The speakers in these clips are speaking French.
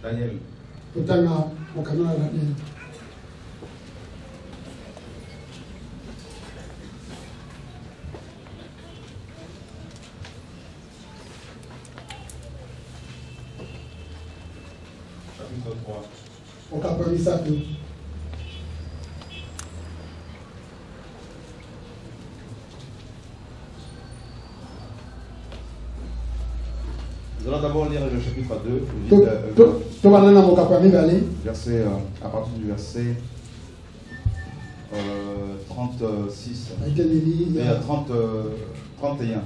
Daniel. Chapitre 3. Nous allons d'abord lire le chapitre 2, verset, à partir du verset 36 et à 31.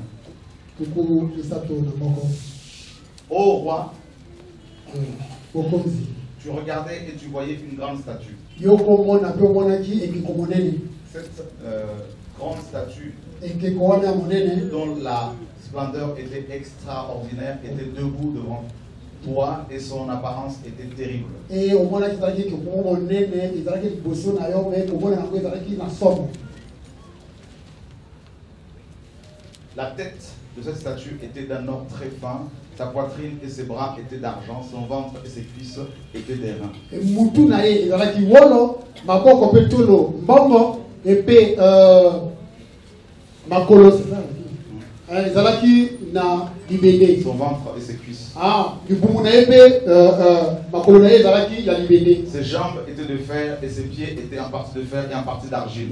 Ô roi, tu regardais et tu voyais une grande statue. Cette grande statue dont la splendeur était extraordinaire, était debout devant toi et son apparence était terrible. La tête de cette statue était d'un or très fin, sa poitrine et ses bras étaient d'argent, son ventre et ses cuisses étaient d'airain. Son ventre et ses cuisses. Ses jambes étaient de fer et ses pieds étaient en partie de fer et en partie d'argile.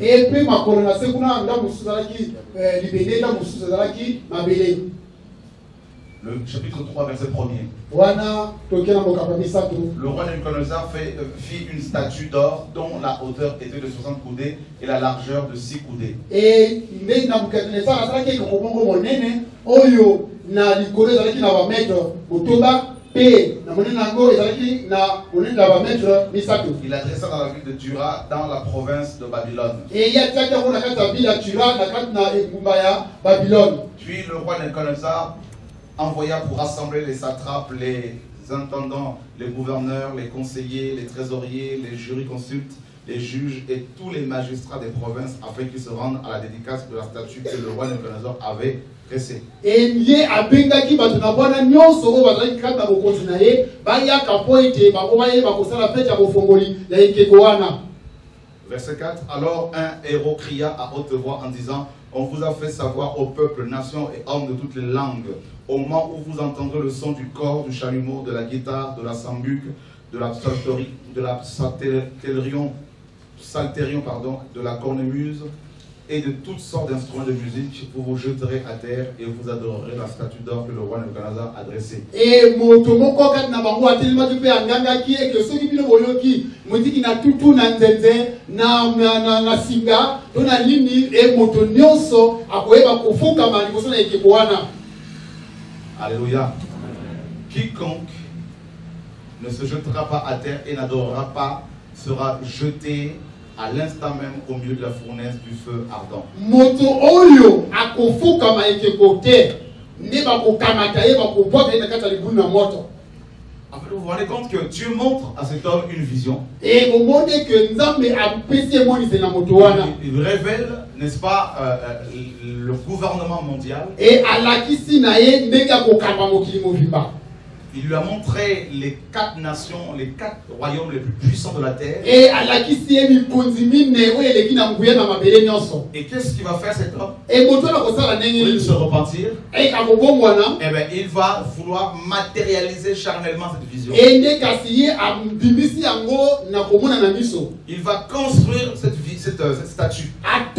Le chapitre 3, verset 1er. Le roi Nebuchadnezzar fit une statue d'or dont la hauteur était de 60 coudées et la largeur de 6 coudées. Il adressa dans la ville de Dura, dans la province de Babylone. Puis le roi Nebuchadnezzar envoya pour rassembler les satrapes, les intendants, les gouverneurs, les conseillers, les trésoriers, les jurisconsultes, les juges et tous les magistrats des provinces afin qu'ils se rendent à la dédicace de la statue que le roi Nebuchadnezzar avait dressée. Verset 4. Alors un héros cria à haute voix en disant: on vous a fait savoir au peuple, nations et hommes de toutes les langues, au moment où vous entendrez le son du cor, du chalumeau, de la guitare, de la sambuc, de la psalterie, de la psalterion, de la cornemuse et de toutes sortes d'instruments de musique, vous vous jeterez à terre et vous adorerez la statue d'or que le roi Nebuchadnezzar a dressée. Alléluia. Quiconque ne se jettera pas à terre et n'adorera pas sera jeté à l'instant même au milieu de la fournaise du feu ardent. En fait, vous vous rendez compte que Dieu montre à cet homme une vision. Il révèle, n'est-ce pas, le gouvernement mondial. Il lui a montré les 4 nations, les 4 royaumes les plus puissants de la terre. Et qu'est-ce qu'il va faire cet homme? Pour se repentir, il va vouloir matérialiser charnellement cette vision. Il va construire cette statue.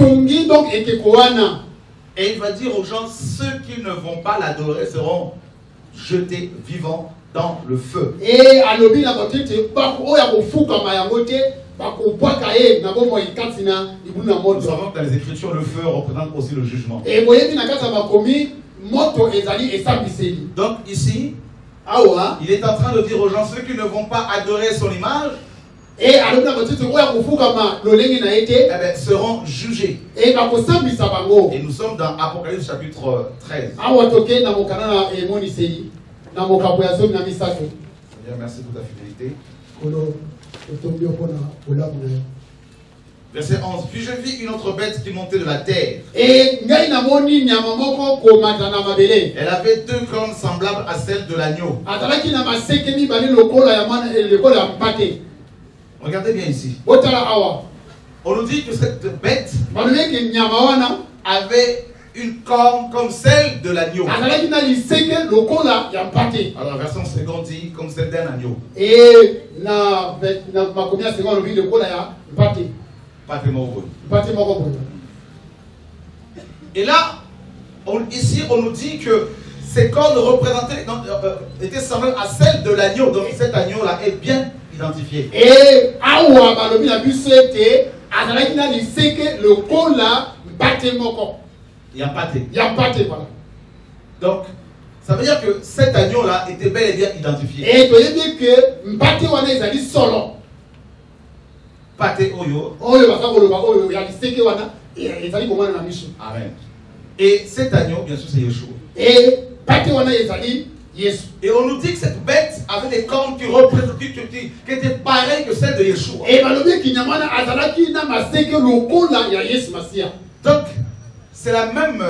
Et il va dire aux gens, ceux qui ne vont pas l'adorer seront jetés vivants dans le feu. Nous savons que dans les Écritures, le feu représente aussi le jugement. Donc ici, il est en train de dire aux gens, ceux qui ne vont pas adorer son image, seront jugés. Et nous sommes dans Apocalypse chapitre 13. Seigneur, merci pour ta fidélité. Verset 11. Puis je vis une autre bête qui montait de la terre. Et ngai namoni nyama moko komata na mabele. Elle avait deux cornes semblables à celles de l'agneau. Atalaki na maseke mibale lokola ya mwana lokola ya mpate. Regardez bien ici. Otala awa. On nous dit que cette bête Balobeki nyama wana avait une corne comme celle de l'agneau. atalaki na liseke lokola ya mpate. Alors la version seconde dit comme celle d'un agneau. Et na makomi ya seconde lobi lokola ya mpate. Pas tellement heureux. Mpate moko boye. Et là, ici on nous dit que ces cornes représentaient, étaient semblables à celles de l'agneau. Donc cet agneau-là est bien identifié. Et awa balobi na biso ete atalaki na liseke lokola mpate moko. Il n'y a pas de. Ya mpate voilà. Donc, ça veut dire que cet agneau-là était bel et bien identifié. Et toyebi que mpate wana ezali solo. Pate Oyo. Oyo basa koloba oyo ya liseke wana ezali komona na miso. Amen. Et cet agneau, bien sûr, c'est Yeshua. Et pate wana ezali Yesu. Et on nous dit que cette bête avait des cornes qui représentaient, qui étaient pareilles que celles de Yeshua. Et balobi kinyamana azalaki na maseke lokola ya Yesu Masia. Donc, c'est la même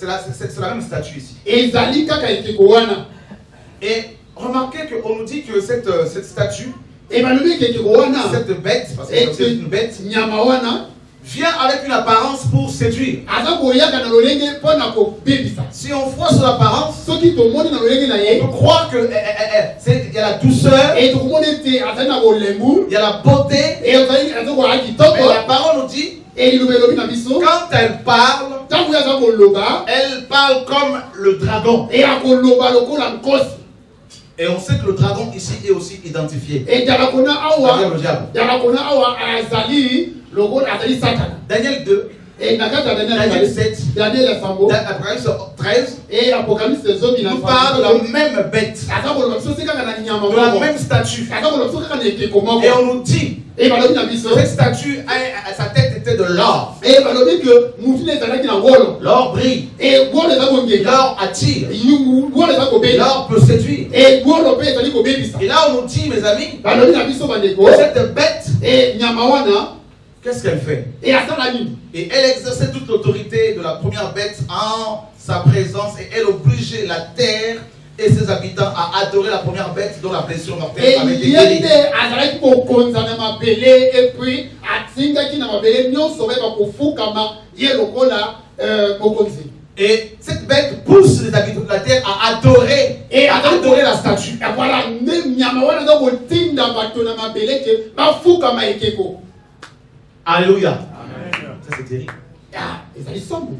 statue ici. Ezali kaka ekeko wana. Et remarquez qu'on nous dit que cette statue, Et balobi ekeko wana. cette bête, parce que c'est une bête, nyama wana vient avec une apparence pour séduire. aza koyaka na lolenge pona ko bebisa. Si on voit son apparence, Soki tomoni na lolenge na ye. on peut croire qu'il y a la douceur, Et tokomoni ete azali na bolembu. il y a la beauté. Et azali azoko Mais kitoko. la parole nous dit, Et ilobelobi na biso. quand elle parle, Tangu yaza koloba. elle parle comme le dragon. Et akoloba lokola nkosi. Et on sait que le dragon ici est aussi identifié. Et Dalakona C'est-à-dire Awa, le diable. Dalakona Awa Azali, le rôle Azali Satan. Daniel 2, Et Nakata Daniel Daniel 7, Daniel Sambo, Apocalypse 13, et Apocalypse Zobi nous parle de la même bête, Azako le Sosi Kaka na Nyama, de la même statue. Azako le Sosi Kaka Neke Komoko. Et on nous dit Et Balobi na biso. que cette statue, sa tête était de l'or. Et Balobi que Moutine Zalaki na Wolo. L'or brille, Et Wolo Zako Ngeka. l'or attire, Wolo Zako Bela. l'or peut séduire. Et Wolo Pe Zali Ko Bebisa. Et là on nous dit, mes amis, Balobi na biso bandeko. que cette bête, Et Nyama wana. qu'est-ce qu'elle fait? Et Asala Nini. Et elle exerçait toute l'autorité de la première bête en sa présence et elle obligeait la terre et ses habitants à adorer la première bête dont la blessure mortelle avait été Et guérie. yende azalaki kokonza na mabele et puis atingaki na mabele nyonso oyo bakofukama ye lokola mokonzi. Et cette bête pousse les habitants de la terre à adorer la statue. Et voilà nde nyama wana za kotinda bato na mabele ke bafukama ekeko. Alléluia. Ça c'est terrible. Ah, ezali sombo.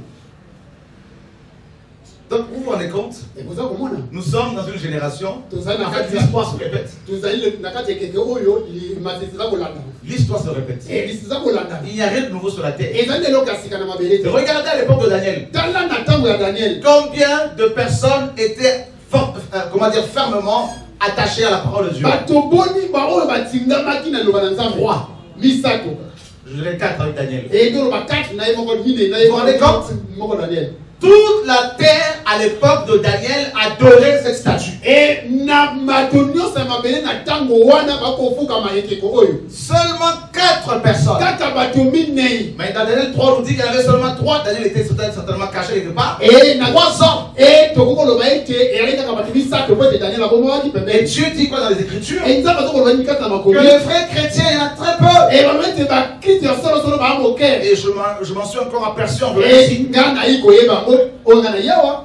Donc vous vous rendez compte, Ekoza komona. nous sommes dans une génération Tozali na en fait kati ya l'histoire se répète. tozali na kati ekeke oyo limatisi za kolanda. L'histoire se répète. Et lisi za kolanda. Il n'y a rien de nouveau sur la terre. Ezali eloko ya sika na mabele Et te. regardez à l'époque de Daniel. Tala na ntango ya Daniel. Combien de personnes étaient fermement attachées à la parole de Dieu? Bato boni ba oyo batingamaki na loba na Nzambe. 3. Misato. Je les 4 avec Daniel. Et donc, ma carte, na yemo mine, na Vous vous rendez compte? moko Daniel. Toute la terre à l'époque de Daniel adorait cette statue. Et na matonio sa mabele na tango wana bakofuka maekeko oyo. Seulement 4 personnes. Kaka bato minei. Mais dans Daniel 3, on nous dit qu'il y en avait seulement 3. Daniel était certainement caché quelque part. Et na 3 hommes. Et tokoko lo baete et ali kaka bato misato po de Daniel abomo waki Et pembe. Dieu dit quoi dans les Écritures? Et nzamba toko lo bani kata na Que makomi. les vrais chrétiens, il y en a très peu. Et ba mete ba kiti ya solo ba moke. Et je m'en suis encore aperçu en venant Et ici. ngana iko yeba o ngana yawa.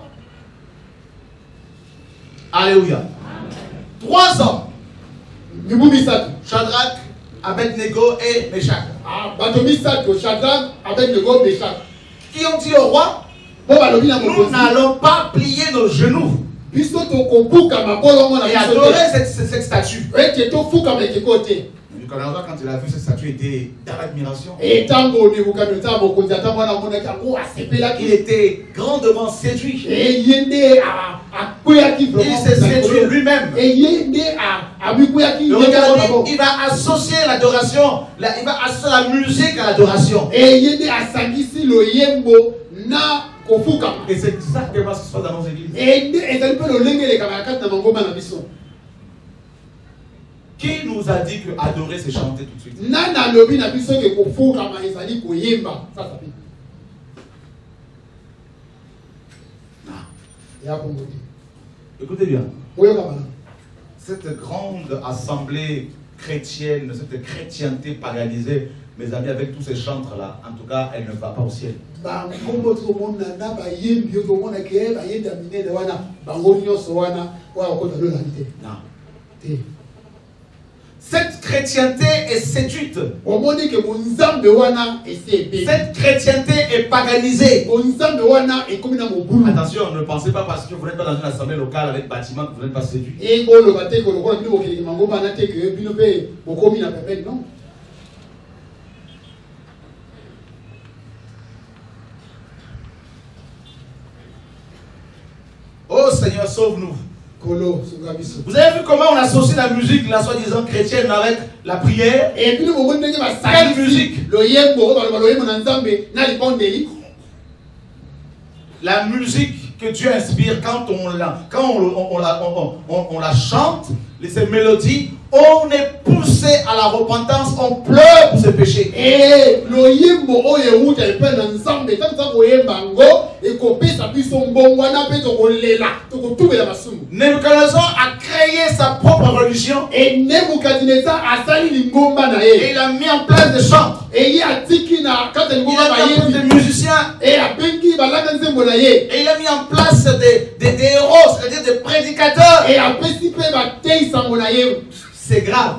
Alléluia. 3 hommes. Nibu misato. Shadrach, Abednego et Meshach. Ah, bato misato, Shadrach, Abednego, Meshach. Qui ont dit au roi, Bo balobi na nous mokonzi. n'allons pas plier nos genoux Biso tokobuka makolo mona et biso adorer te. cette statue. Ete tofuka mekeko te. Quand il a vu cette statue, il était dans l'admiration. Et tango Nebukadnezar mokonzi ata mwana monaki yango asepelaki. Il était grandement séduit. Et yende akweyaki Il vraiment. s'est séduit lui-même. Et yende abikweyaki. Regardez, il va associer l'adoration, il va associer la musique à l'adoration. Et yende asangisi loyembo na kofuka. Et c'est exactement ce qui se passe dans nos églises. Et ezali pe lolenge le kamakati na mangoma na biso. Qui nous a dit que adorer c'est chanter tout de suite? Nana lobi na biso ke kofuka ma ezali koyemba. Ça ça fait. Écoutez bien. Oyo kabana. Cette grande assemblée chrétienne, cette chrétienté paganisée, mes amis, avec tous ces chantres-là, en tout cas, elle ne va pas au ciel. Non. Cette chrétienté est séduite. Cette chrétienté est paganisée. Attention, ne pensez pas parce que vous n'êtes pas dans une assemblée locale avec bâtiment que vous n'êtes pas séduit. Non. Oh Seigneur, sauve-nous. Vous avez vu comment on associe la musique, la soi-disant chrétienne, avec la prière? Quelle musique? La musique que Dieu inspire quand on la chante, ces mélodies, on est poussé à la repentance, on pleure pour ses péchés. Nebuchadnezzar a créé sa propre religion. Et il a mis en place des chants. Il a mis en place des musiciens. Et il a mis en place des héros, c'est-à-dire des prédicateurs. C'est grave.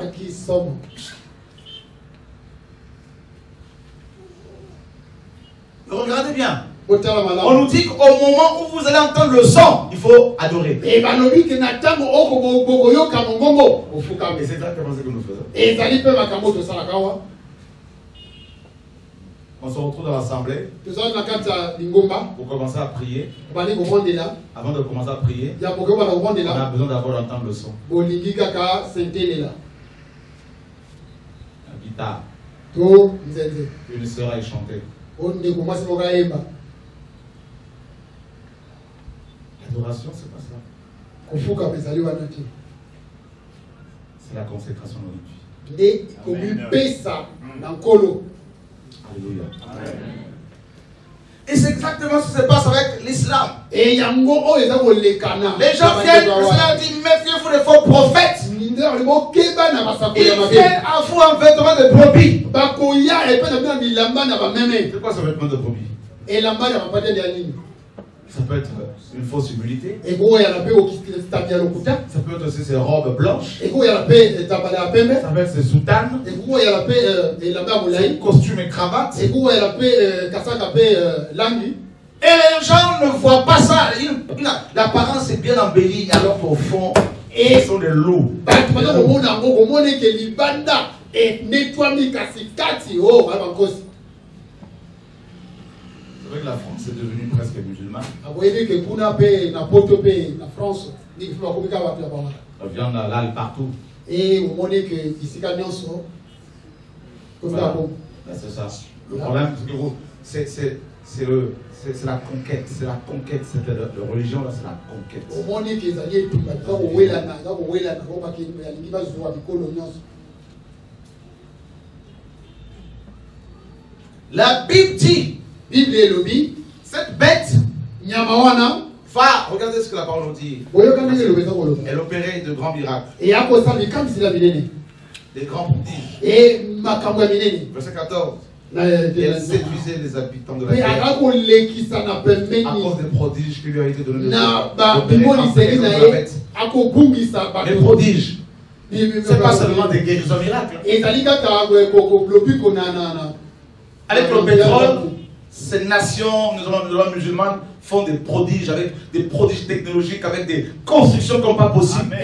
Regardez bien. On nous dit qu'au moment où vous allez entendre le son, il faut adorer. Et c'est exactement ce que nous faisons. On se retrouve dans l'assemblée pour commencer à prier. Avant de commencer à prier, on a besoin d'abord d'entendre le son. La guitare. Une sœur a chanté. L'adoration, c'est pas ça. C'est la consécration de notre vie. Alléluia. Et c'est exactement ce qui se passe avec l'islam. Les gens viennent, cela dit, méfiez-vous des faux prophètes. Ils viennent à vous en vêtement de brebis. C'est quoi ce vêtement de brebis? Ça peut être une fausse humilité. Ça peut être aussi ses robes blanches. Ça peut être ses soutanes. Ses costumes et cravates. Et les gens ne voient pas ça. L'apparence est bien embellie alors qu'au fond, ce sont des loups. C'est vrai que la France est devenue presque musulmane. La viande halal partout. Voilà. C'est ça. Le problème, c'est que c'est la conquête. C'est la conquête. Cette religion là, c'est la conquête. La Bible dit, cette bête, va, regardez ce que la parole nous dit. Elle opérait de grands miracles. Des grands prodiges. Verset 14. Elle séduisait les habitants de la terre à cause des prodiges qui lui ont été donnés. Les prodiges, c'est pas seulement des guérisons miracles. Avec le pétrole, ces nations musulmanes font des prodiges, avec des prodiges technologiques, avec des constructions comme pas possible.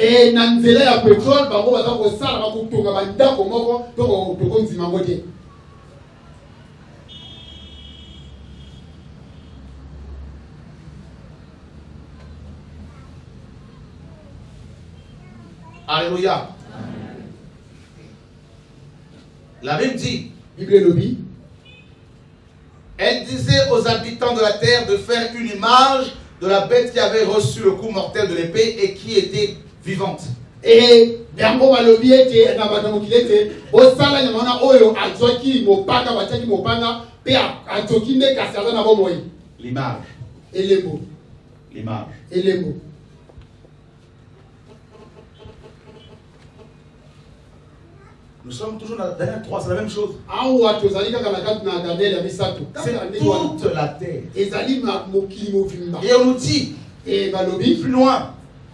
Alléluia. La Bible dit, elle disait aux habitants de la terre de faire une image de la bête qui avait reçu le coup mortel de l'épée et qui était vivante. Et yango balobi ete na bato mokili ete osala nyama wana oyo azwaki mopanga batiaki mopanga pe atoki nde kasi aza na bomoi. L'image. Elembo. L'image. Elembo. Nous sommes toujours dans la dernière 3, c'est la même chose. C'est toute la terre. Et on nous dit, plus loin,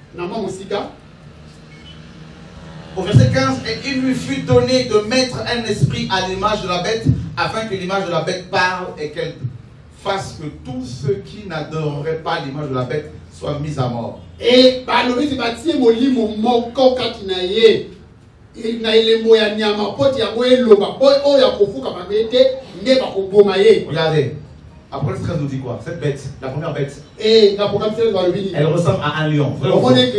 au verset 15, et il lui fut donné de mettre un esprit à l'image de la bête, afin que l'image de la bête parle et qu'elle fasse que tous ceux qui n'adoreraient pas l'image de la bête soient mis à mort. Et regardez, Apocalypse 13 nous dit quoi? Cette bête, la première bête, elle ressemble à un lion. Elle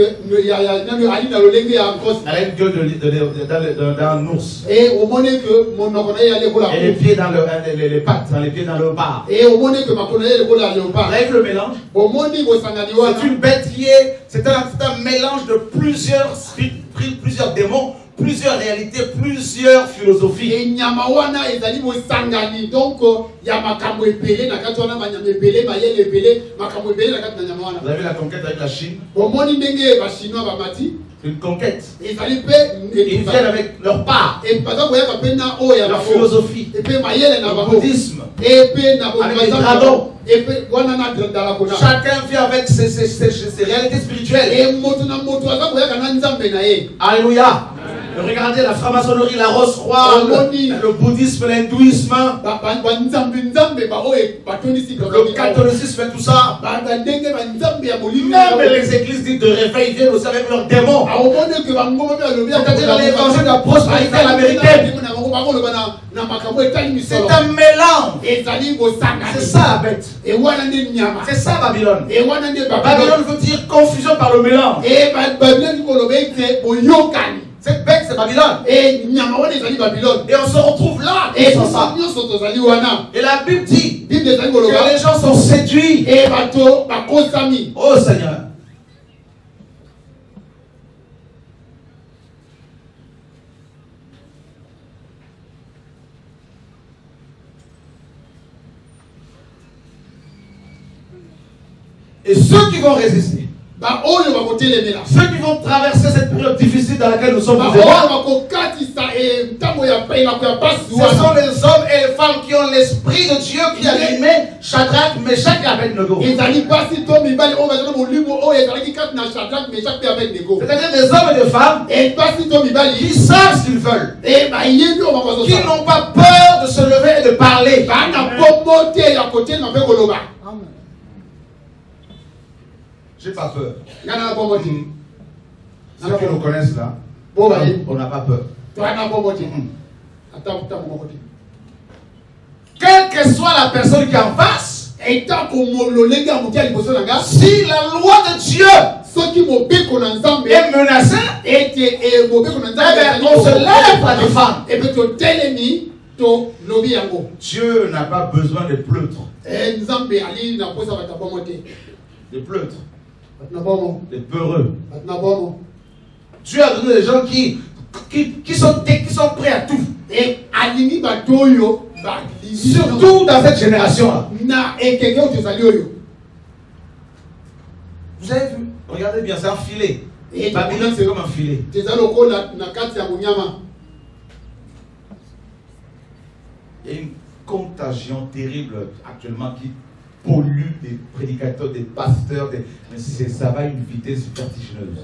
a une gueule d'un ours. Et les pieds dans les pattes, les pieds dans le bas. Vous avez vu le mélange? C'est une bête qui est, c'est un mélange de plusieurs démons, plusieurs réalités, plusieurs philosophies. Et Nyamawana est allé au Sangani, donc il y a Makambo épelé, Nakatona Manyam épelé, Mayel épelé, Makambo épelé, Nakatanyamana. Vous avez vu la conquête avec la Chine? Au Moni Dengue, Chinois Bamati. C'est une conquête. Ils viennent avec leur part, leur philosophie, le bouddhisme, avec les dragons. Chacun vit avec ses réalités spirituelles. Alléluia. Regardez la franc-maçonnerie, la Rose-Croix, le bouddhisme, l'hindouisme, le catholicisme et tout ça. Même les églises dites de réveil viennent aussi avec leurs démons. C'est-à-dire dans l'évangile de la prospérité américaine. C'est un mélange. C'est ça la bête. C'est ça Babylone. Babylone veut dire confusion par le mélange. Cette bête, c'est Babylone. Et on se retrouve là. Et la Bible dit que les gens sont séduits. Oh Seigneur. Et ceux qui vont résister, ceux qui vont traverser cette période difficile dans laquelle nous sommes, ce sont les hommes et les femmes qui ont l'esprit de Dieu qui a animé Shadrach, Meshach et Abednego. C'est-à-dire des hommes et des femmes qui savent ce qu'ils veulent, qui n'ont pas peur de se lever et de parler. J'ai pas peur. Ceux qui nous connaissent là, on n'a pas peur. Quelle que soit la personne qui est en face, si la loi de Dieu est menacée, on se lève pour la défendre. Dieu n'a pas besoin de pleutres. Des pleutres. Des peureux. Dieu a donné des gens qui sont prêts à tout. Surtout dans cette génération-là. Vous avez vu? Regardez bien, c'est un filet. Babylone, c'est comme un filet. Il y a une contagion terrible actuellement qui pollue des prédicateurs, des pasteurs, mais ça va à une vitesse vertigineuse.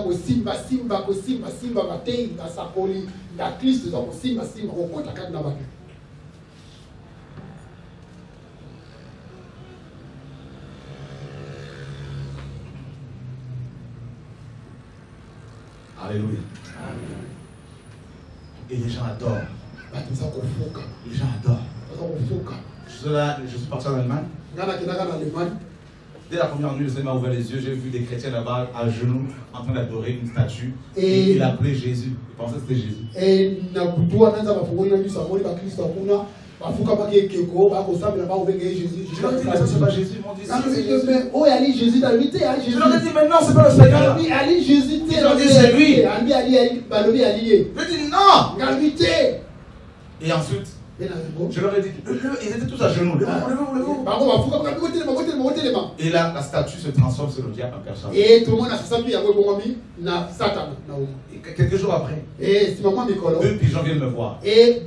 Alléluia. Et les gens adorent. Les gens adorent. Je suis parti en Allemagne. Dès la première nuit, le Seigneur m'a ouvert les yeux. J'ai vu des chrétiens là-bas à genoux en train d'adorer une statue. Et il appelait Jésus. Il pensait que c'était Jésus. Je leur ai dit, mais ça c'est pas Jésus. Ils m'ont dit, si, c'est Jésus. Jésus. Je leur ai dit, mais non, c'est pas le Seigneur. Jésus. Ils ont dit, c'est lui. Je dis, non. Et ensuite, je leur ai dit, ils étaient tous à genoux. Levez-vous. Et là, la statue se transforme sur le diable en personne. Et quelques jours après, deux pigeons viennent me voir.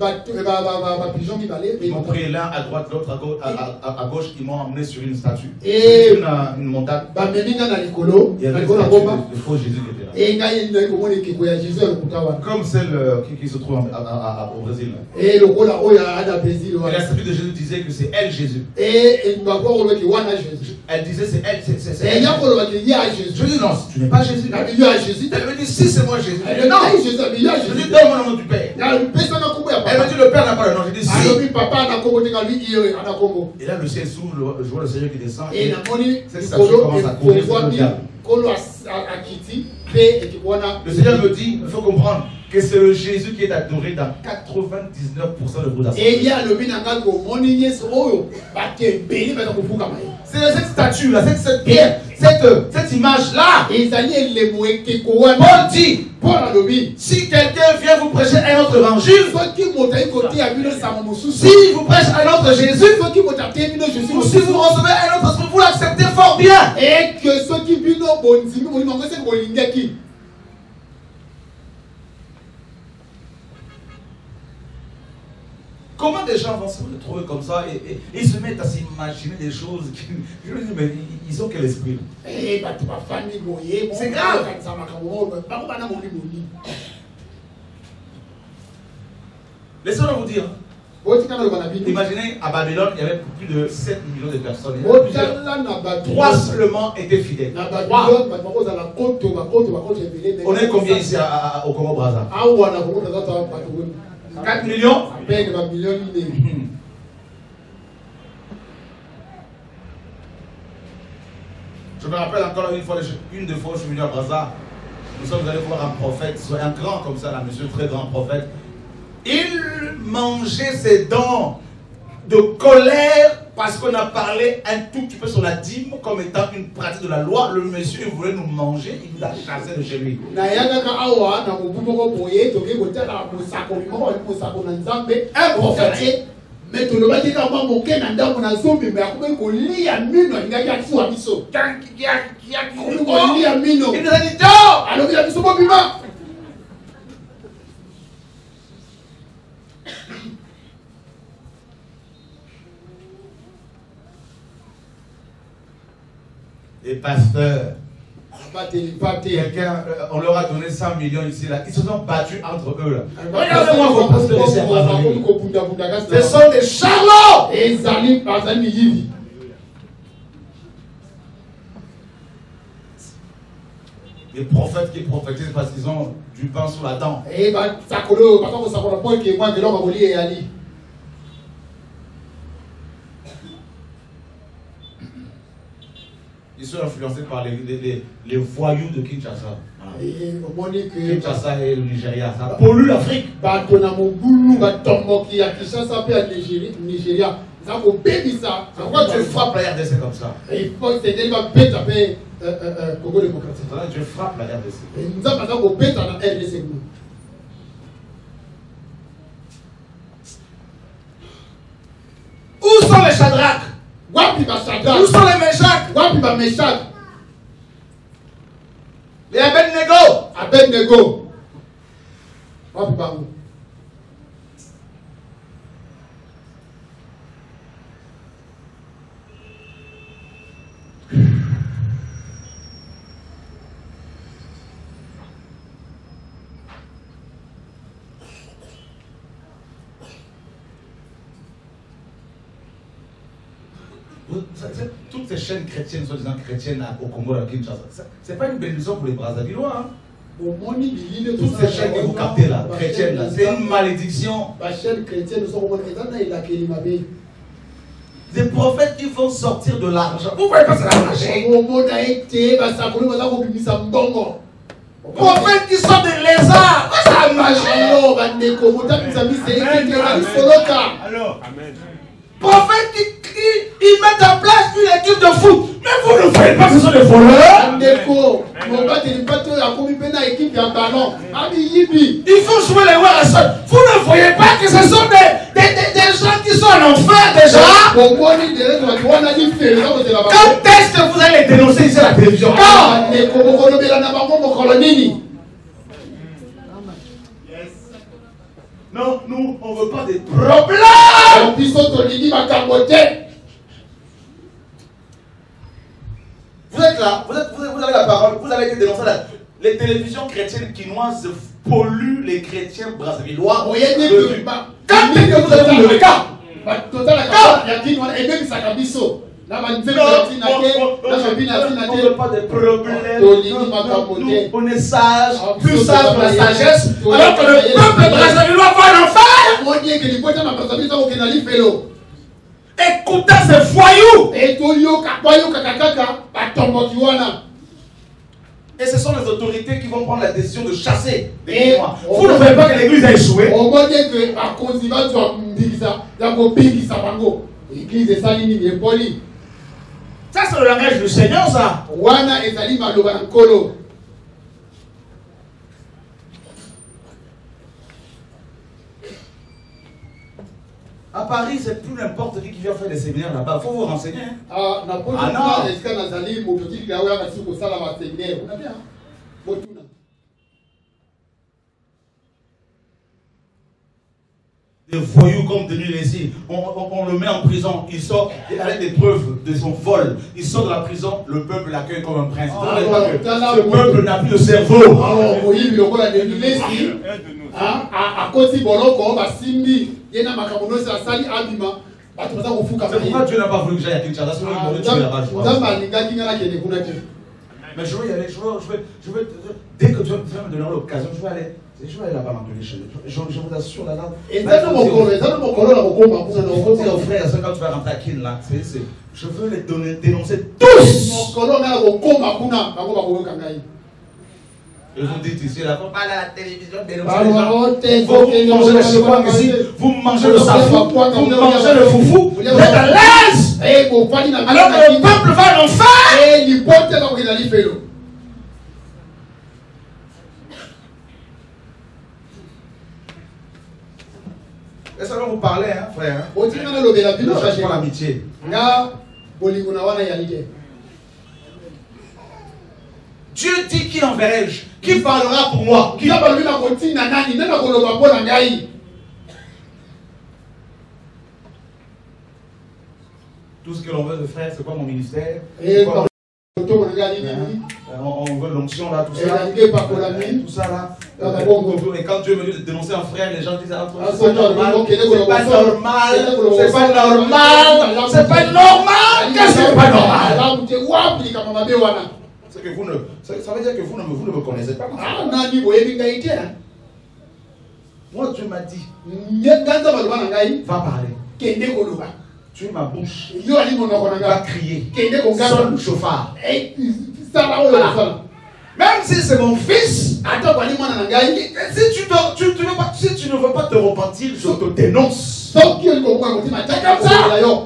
Ils m'ont pris l'un à droite, l'autre à gauche. Ils m'ont emmené sur une statue. Une montagne. Il y avait une statue de faux Jésus qui était là. Comme celle qui se trouve au Brésil. Et la statue de Jésus disait que c'est elle Jésus. Elle disait c'est elle, c'est elle. Je dis non, tu n'es pas Jésus. Elle me dit si c'est moi Jésus. Elle dit non. Je dis donne-moi le nom du Père. Elle me dit le Père n'a pas le nom. Je dis si. Et là le ciel s'ouvre, je vois le Seigneur qui descend. Et cette statue commence à courir sur le diable. Le Seigneur me dit, il faut comprendre que c'est le Jésus qui est adoré dans 99% de vos assemblées. C'est cette statue là, cette pierre, cette image là. Paul dit, si quelqu'un vient vous prêcher un autre évangile, si vous prêchez un autre Jésus, ou si vous recevez un autre esprit, vous l'acceptez fort bien. Et que ceux qui viennent au bon comment des gens vont se retrouver comme ça et ils se mettent à s'imaginer des choses qui... Je me dis, mais ils ont quel esprit? C'est grave. Laissez-moi vous dire. Imaginez, à Babylone, il y avait plus de 7 millions de personnes. 3 seulement étaient fidèles. 3. On est combien ici au Congo-Brazza? 4 millions. Je me rappelle encore une des fois, je suis venu à Brazza. Nous sommes allés voir un prophète, un grand comme ça, là, monsieur, très grand prophète. Il mangeait ses dents de colère parce qu'on a parlé un tout petit peu sur la dîme comme étant une pratique de la loi. Le monsieur voulait nous manger, il nous a chassé de chez lui. Un prophète. Mais tout le monde dit qu'on les pasteurs, quelqu'un, on leur a donné 100 millions ici, là. Ils se sont battus entre eux, là. Regardez-moi vos pasteurs ici à Brazzaville. Ce sont des charlots. Les prophètes qui prophétisent parce qu'ils ont du pain sous la dent. Ils sont influencés par les voyous de Kinshasa. Kinshasa et le Nigeria. Ça pollue l'Afrique. Pourquoi tu frappes la RDC comme ça? Je frappe la RDC. Où sont les Shadrach? Où sont les Meshach? Les Abednego. Toutes ces chaînes chrétiennes, soi-disant chrétiennes au Congo, à Kinshasa, c'est pas une bénédiction pour les Brazzavillois. Hein? Toutes ces chaînes que vous captez là, chrétiennes, là, c'est une malédiction. Des prophètes qui vont sortir de l'argent. Vous voyez pas ça va marcher? Prophètes qui sortent des lézards. Ça ça marche. Alors, bandeko, botamisa mise ekiti ezali soloka. Alors, amen. Prophète ils mettent en place une équipe de foot. Mais vous ne voyez pas que ce sont des voleurs. Bandeko, mobateli mpato akomi mpe na équipe ya ballon. Abi yibi. Il faut jouer les rois à sol. Vous ne voyez pas que ce sont des gens qui sont en enfer déjà. Bomoni de la wana di fere na kozela ba. Quand est-ce que vous allez les dénoncer ici à la télévision? Quand? Bandeko bokolobela na bango mokolo nini? Non, nous, on ne veut pas des problèmes. Biso tolingi makambo te. Vous êtes là, vous avez la parole, vous avez été dénoncé là. Les télévisions chrétiennes quinoises polluent les chrétiens brassavillois. Quand est-ce que vous avez vu le cas? On ne veut pas de problèmes. On est sage, plus sage que la sagesse. Alors que le peuple brassavillois va en enfer. Écoutez ces voyous. Et ce sont les autorités qui vont prendre la décision de chasser des Guinois. Vous ne voyez pas que l'église a échoué? Ça, c'est le langage du Seigneur, ça. À Paris, c'est plus n'importe qui vient faire des séminaires là-bas. Il faut vous renseigner. Hein? Des voyous comme Denis Lézy, on le met en prison, il sort avec des preuves de son vol. Il sort de la prison, le peuple l'accueille comme un prince. Ce peuple n'a plus de cerveau. C'est pourquoi Dieu n'a pas voulu que j'aille à Kinshasa. Sinon il m'aurait tué là-bas. Mais je veux y aller, je veux dès que tu vas me donner l'occasion, je vais aller là-bas m'entraîner chez eux. Je vous assure là-bas. Et ça, c'est mon frère, c'est quand tu vas rentrer à Kin là, je veux les dénoncer tous. Et vous dites ici, là, vous parlez à la télévision, dénoncer les gens. Vous mangez le chihuahua ici, vous mangez le safou, vous mangez le foufou, vous êtes à l'aise. Alors que le peuple va en enfer. Et ça va vous parler, hein, frère. Ne cherche pas l'amitié. Dieu dit qui enverrai-je? Qui parlera pour moi? Qui... Tout ce que l'on veut de frère, c'est quoi mon ministère? On veut l'onction là, tout ça. Tout ça là. Et quand Dieu me dit de dénoncer un frère, les gens disent c'est pas normal. C'est pas normal. C'est pas normal. C'est pas normal. Qu'est-ce que c'est pas normal? C'est que vous ne. Ça veut dire que vous ne me connaissez pas. Moi, Dieu m'a dit va parler. Tu es ma bouche. Va crier. Sonne le chauffard. Voilà. Même si c'est mon fils, si tu ne veux pas te repentir, je te dénonce. C'est comme ça.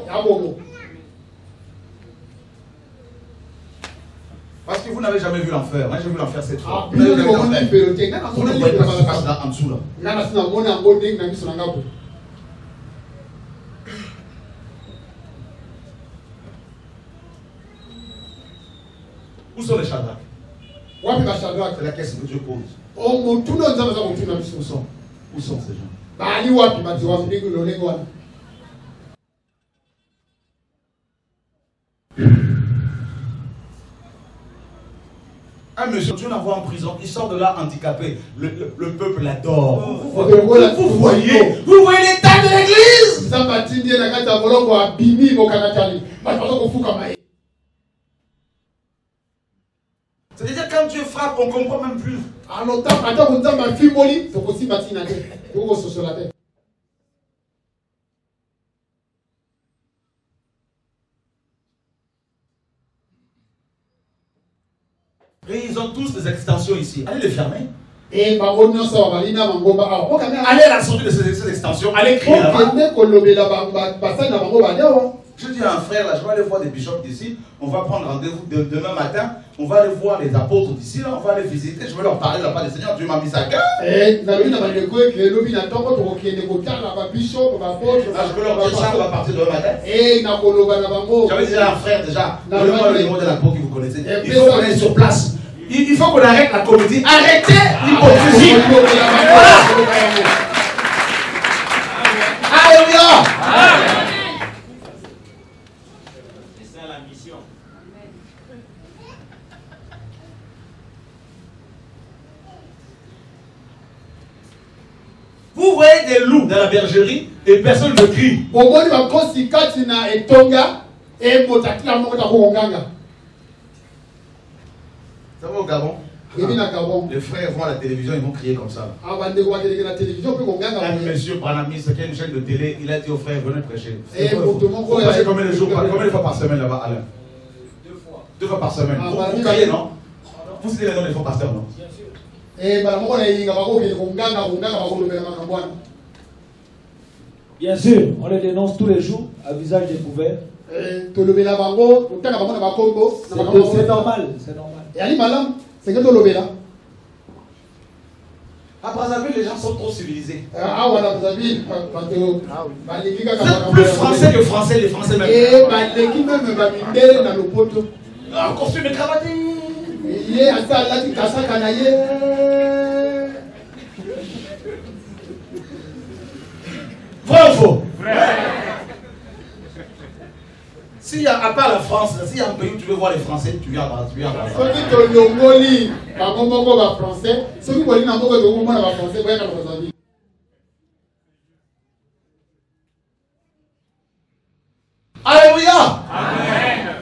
Parce que vous n'avez jamais vu l'enfer. Moi j'ai vu l'enfer cette fois. Vous ne voyez pas ce qui se passe là en dessous là. Où sont les Shadrach? C'est la question que Dieu pose. Où sont ces gens? Un monsieur, Dieu l'envoie en prison, il sort de là handicapé. Le peuple l'adore. Vous voyez l'état de l'église? C'est-à-dire quand Dieu frappe, on ne comprend même plus. Et ils ont tous des extensions ici. Allez les fermer. Et allez à la sortie de ces extensions, allez crier là-bas. Je dis à un frère, là, je vais aller voir des bishops d'ici. On va prendre rendez-vous demain matin. On va aller voir les apôtres d'ici. Là, on va aller visiter. Je vais leur parler là-bas. Le Seigneur, Dieu m'a mis à cœur. Je vais leur dire ça, on va partir demain matin. J'avais dit à un frère déjà, donnez-moi le numéro de la peau que vous connaissez. Il faut qu'on aille sur place. Il faut qu'on arrête la comédie. Arrêtez l'hypocrisie. Alléluia. Vous voyez des loups dans la bergerie et personne ne crie. Ça va au Gabon? Les frères vont à la télévision, ils vont crier comme ça. Un monsieur Branami, c'est une chaîne de télé, il a dit aux frères, venez prêcher. Vous prêchez combien de jours, combien de fois par semaine là-bas, Alain? 2 fois par semaine. Vous criez, non? Vous citez les noms des faux pasteurs, non? Bien sûr, on les dénonce tous les jours à visage découvert. C'est normal, c'est normal. À Brazzaville, les gens sont trop civilisés. Vous êtes plus français que français, les Français même. Costume et cravate. Vrai ou faux? Vrai. S'il y a, à part la France, s'il y a un pays où tu veux voir les Français, tu viens à Brazzaville. Alléluia. Amen.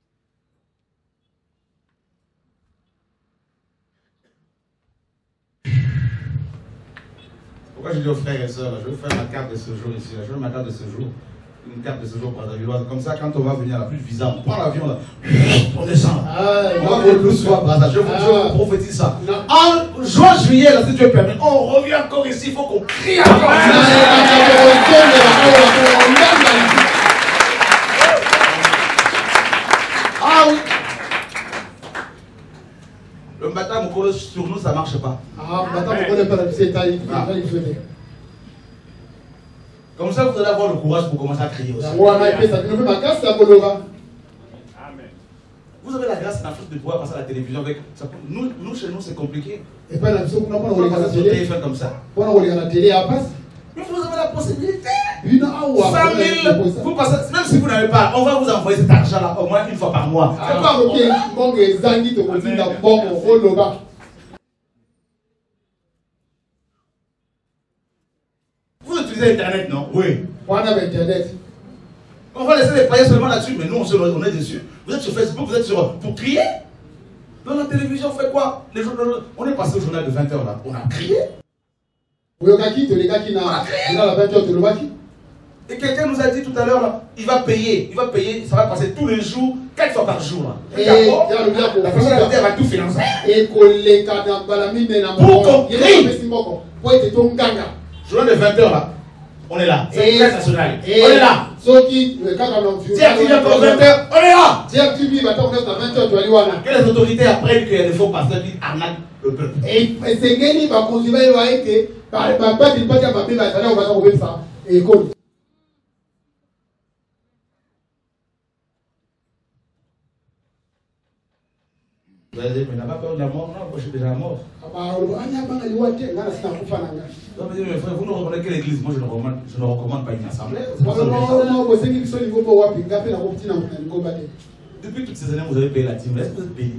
Pourquoi je dis aux frères et sœurs, je vais faire ma carte de séjour ici, je veux ma carte de séjour, une carte de séjour brazzavilloise, comme ça quand on va venir, on n'a plus de visa, on prend l'avion là, on descend là, on va pour le soir Brazzaville, je vous prophétise ça. En juin, juillet, là, si Dieu permet, on revient encore ici, il faut qu'on crie encore. Ah oui. Le matin, sur nous, ça ne marche pas. Comme ça, vous allez avoir le courage pour commencer à crier aussi. Amen. Vous avez la grâce en Afrique de pouvoir passer à la télévision avec. Nous chez nous, c'est compliqué. Et pas la on passe sur le téléphone comme ça. Mais vous avez la possibilité. 100 000, vous passez, même si vous n'avez pas, on va vous envoyer cet argent-là au moins une fois par mois. Vous utilisez Internet, non? Oui. On va laisser les payer seulement là-dessus, mais nous, on est dessus. Vous êtes sur Facebook, vous êtes sur. Pour crier. Dans la télévision, on fait quoi? On est passé au journal de 20h là. On a crié. Et quelqu'un nous a dit tout à l'heure, là, il va payer, ça va passer tous les jours, 4 fois par jour. Là. Et la personne va tout financer. Pour qu'on crie. Journal de 20h là, on est là. C'est une caisse nationale. On est là. Dis-tu encore 20h, on est là. Que les autorités apprennent qu'il y a des faux pasteurs qui arnaquent le peuple. Vous allez dire, mais n'a pas peur de la mort? Non, moi je suis déjà mort. Non, mais mes frères, vous ne recommandez que l'église. Moi je ne recommande pas une assemblée. Depuis toutes ces années, vous avez payé la dîme. Est-ce que vous êtes payé?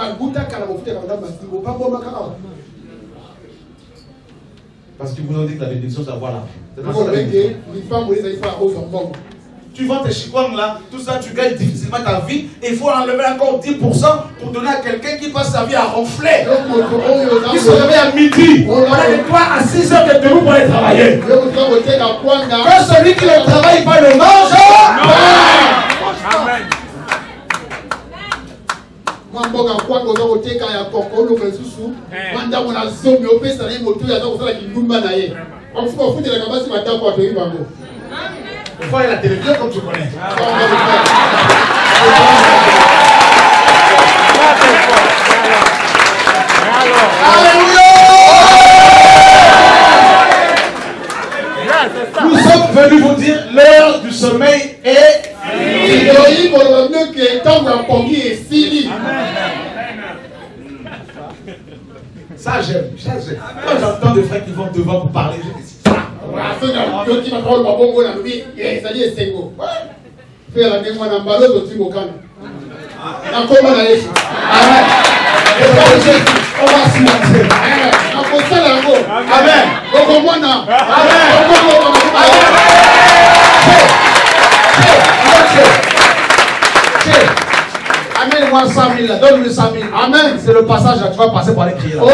Parce qu'ils vous ont dit que la bénédiction, ça va là. Tu vends tes chikwang là, tout ça, tu gagnes difficilement ta vie, et il faut enlever encore 10% pour donner à quelqu'un qui passe sa vie à ronfler. Qui se réveille à midi. On a de toi à 6 heures de debout pour aller travailler. Que celui qui ne travaille pas le mange. Amen. mboka kwanga oza koteka ya kokolo lisusu manda mona zomi opesa na ye moto ya kosala kindumba na ye bafuka ofutelaka basi matako atoyi bango il faut aller à la télévision comme tu connais. Alléluia. Nous sommes venus vous dire l'heure du sommeil est ça j'aime. Quand j'entends des frères qui vont devant pour parler, je dis ça. On va s'y lancer. Amen. Amène-moi 100 000 là, donne-lui 100 000. Amen. C'est le passage là, tu vas passer par les criers là.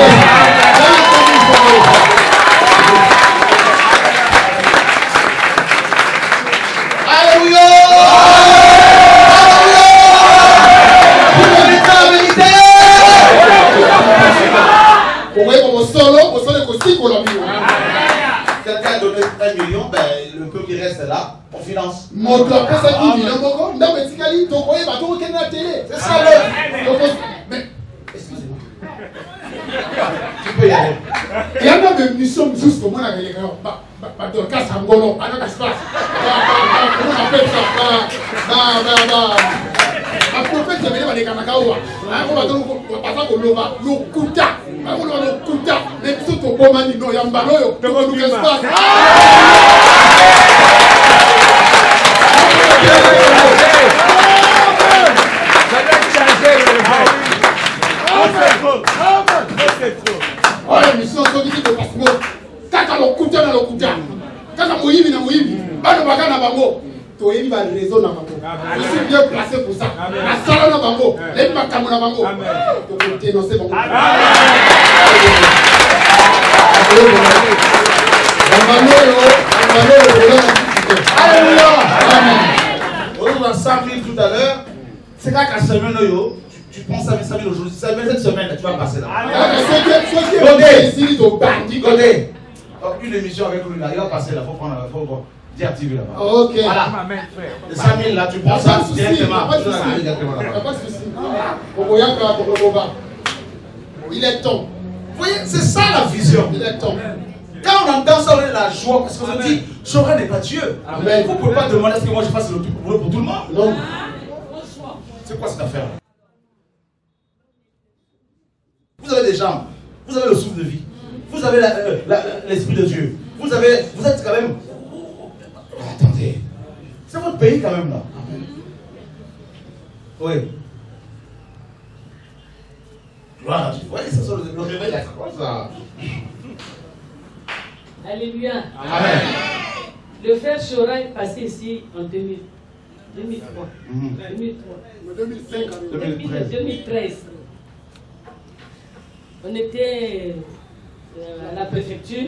Alléluia. Quelqu'un a donné 1 million, ben, le peu qui reste là, on finance. C'est ça l'œuvre. Mais, excusez-moi. Tu peux y aller. Il y a même mission juste pour moi avec les gars. Dans le cas, ça me gonne. Comment on appelle ça? Un prophète qui est venu à Kanakawa. On va donner le Kuta. On va le Kuta. Les bisous au Bomani, non, Yambalo, de mon espace. Oh, la mission, c'est dit de Pasmo. Kaka le Kuta, le Kuta. Kaka Moïbi, na Moïbi. Bano Bagana Bango. Il va raison dans Bango. Je suis bien placé pour ça. La salle dans Bango. Les Makamou dans Bango. Tu peux dénoncer Bango. Alléluia. On a 100 000 tout à l'heure. C'est quand qu'à semaine, tu prends 5 000 aujourd'hui. Cette semaine, tu vas passer là. Godé. Une émission avec lui là, il va passer là. Il faut prendre. Activé là-bas. Ok. Voilà. Les 5 000 là, tu prends ça directement. Il est temps. Vous voyez, c'est ça la vision. Il est temps. Quand on entend ça, on a la joie parce qu'on se dit, Chora n'est pas Dieu. Amen. Vous ne pouvez pas demander à ce que moi je fasse le truc pour tout le monde. Non. C'est quoi cette affaire? Vous avez des jambes, vous avez le souffle de vie, vous avez l'esprit de Dieu, vous êtes quand même. Attendez, c'est votre pays quand même là. Oui. Gloire à Dieu. Vous voyez, ça sur le réveil là, c'est quoi ça? Alléluia. Amen. Le frère Chora est passé ici en 2003. 2013. On était à la préfecture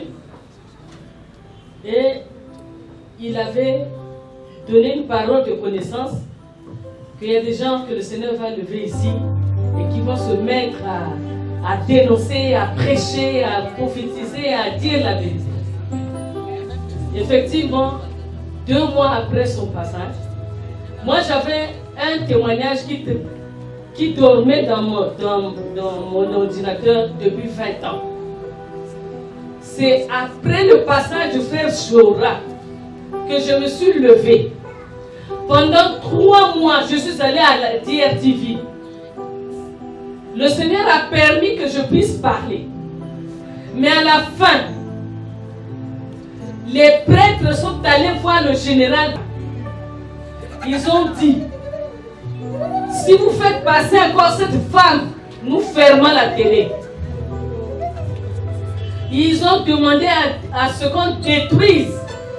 et il avait donné une parole de connaissance qu'il y a des gens que le Seigneur va lever ici et qui vont se mettre à dénoncer, à prêcher, à prophétiser, à dire la vérité. Effectivement, 2 mois après son passage, moi j'avais un témoignage qui dormait dans mon ordinateur depuis 20 ans. C'est après le passage du frère Chora que je me suis levée. Pendant 3 mois, je suis allée à la DRTV. Le Seigneur a permis que je puisse parler. Mais à la fin, les prêtres sont allés voir le général. Ils ont dit, si vous faites passer encore cette femme, nous fermons la télé. Ils ont demandé à ce qu'on détruise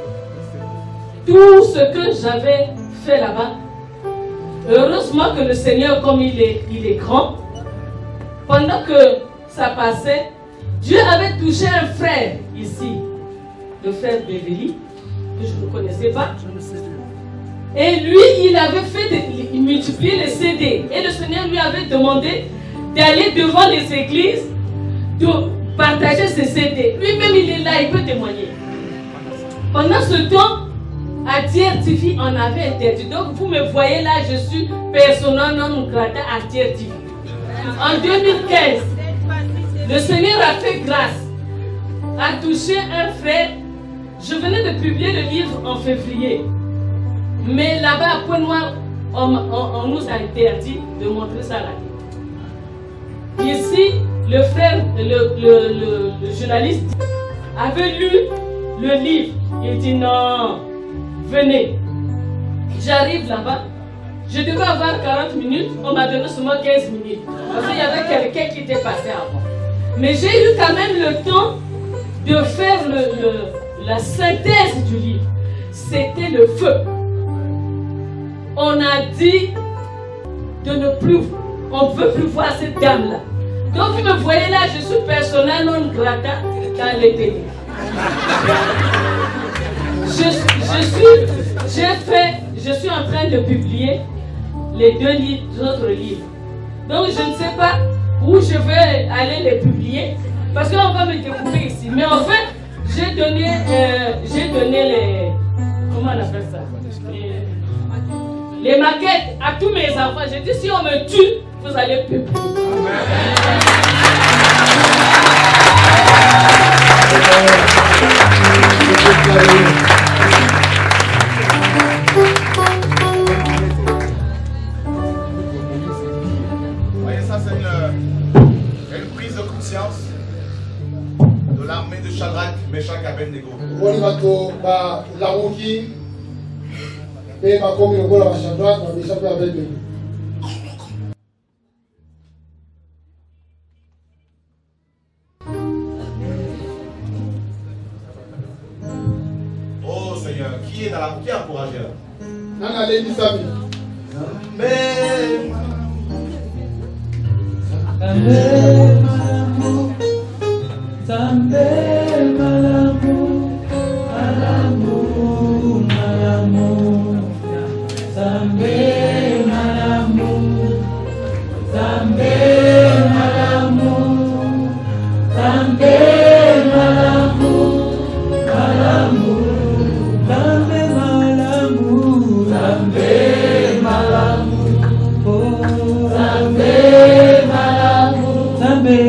tout ce que j'avais fait là-bas. Heureusement que le Seigneur, comme il est grand, pendant que ça passait, Dieu avait touché un frère ici, le frère Beverly, que je ne connaissais pas. Et lui, il avait il multipliait les CD. Et le Seigneur lui avait demandé d'aller devant les églises, de partager ses CD. Lui-même, il est là, il peut témoigner. Pendant ce temps, à Tiers TV, on avait interdit. Donc, vous me voyez là, je suis persona non grata à Tiers TV. En 2015, le Seigneur a fait grâce, a touché un frère. Je venais de publier le livre en février. Mais là-bas, à Point-Noir, on nous a interdit de montrer ça à la télé. Ici, le frère, le journaliste, avait lu le livre. Il dit non, venez. J'arrive là-bas. Je devais avoir 40 minutes. On m'a donné seulement 15 minutes. Parce qu'il y avait quelqu'un qui était passé avant. Mais j'ai eu quand même le temps de faire la synthèse du livre. C'était le feu. On a dit de ne plus, on ne veut plus voir cette dame-là. Donc vous me voyez là, je suis persona non grata dans les télés. Je suis en train de publier les deux autres livres. Donc je ne sais pas où je vais aller les publier parce qu'on va me découper ici. Mais en fait, j'ai donné les, comment on appelle ça, les maquettes à tous mes enfants. J'ai dit si on me tue, vous allez publier. Voyez, ça c'est une prise de conscience de l'armée de Shadrach, Meshach et Abednego. Oh Seigneur, qui est encouragé là? Zambe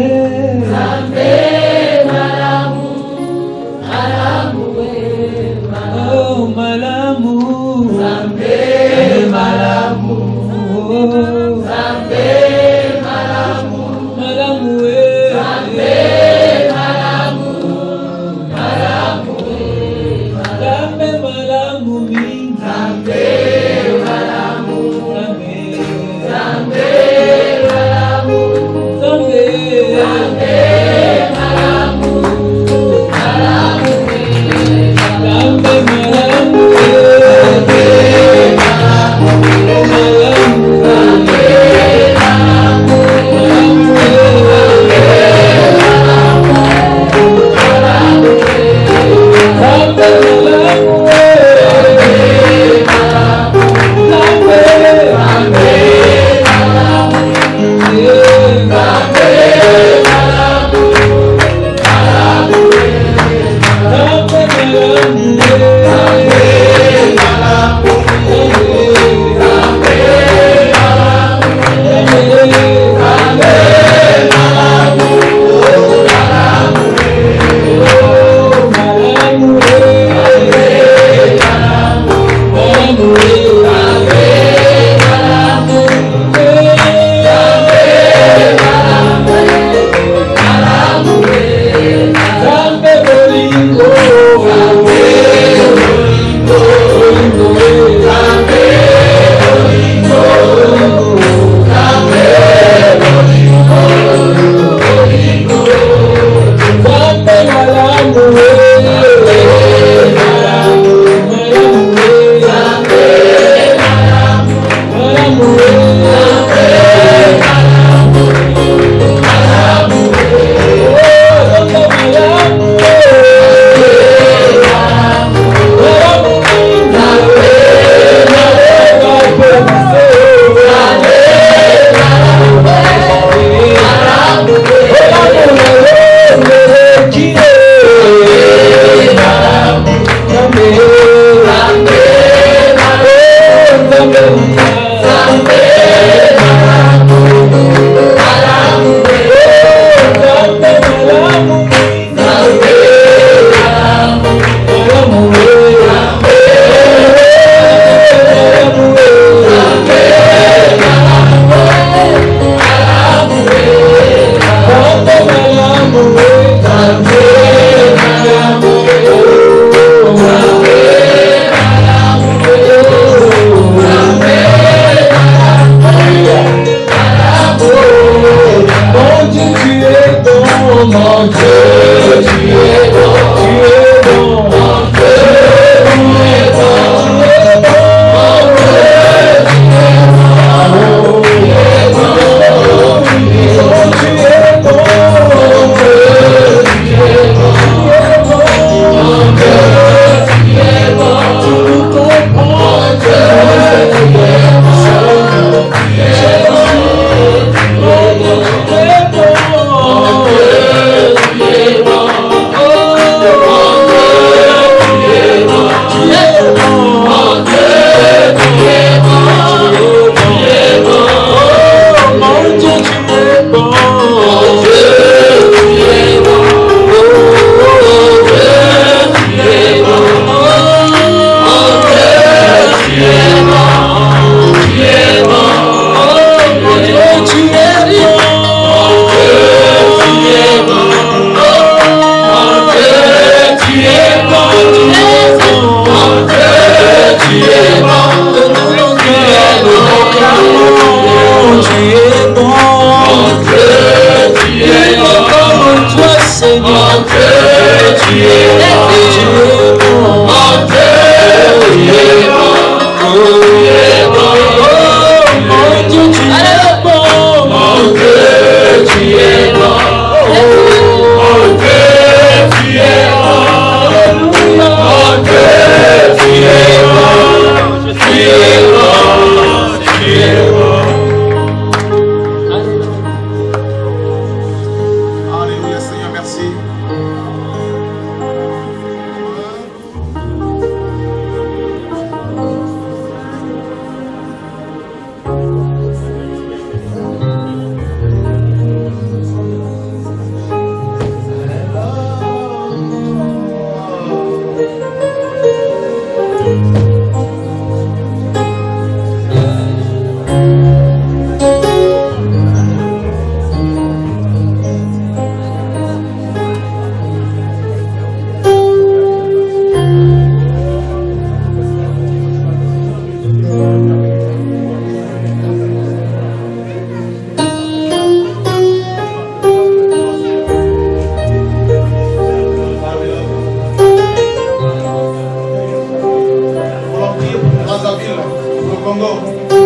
Congo.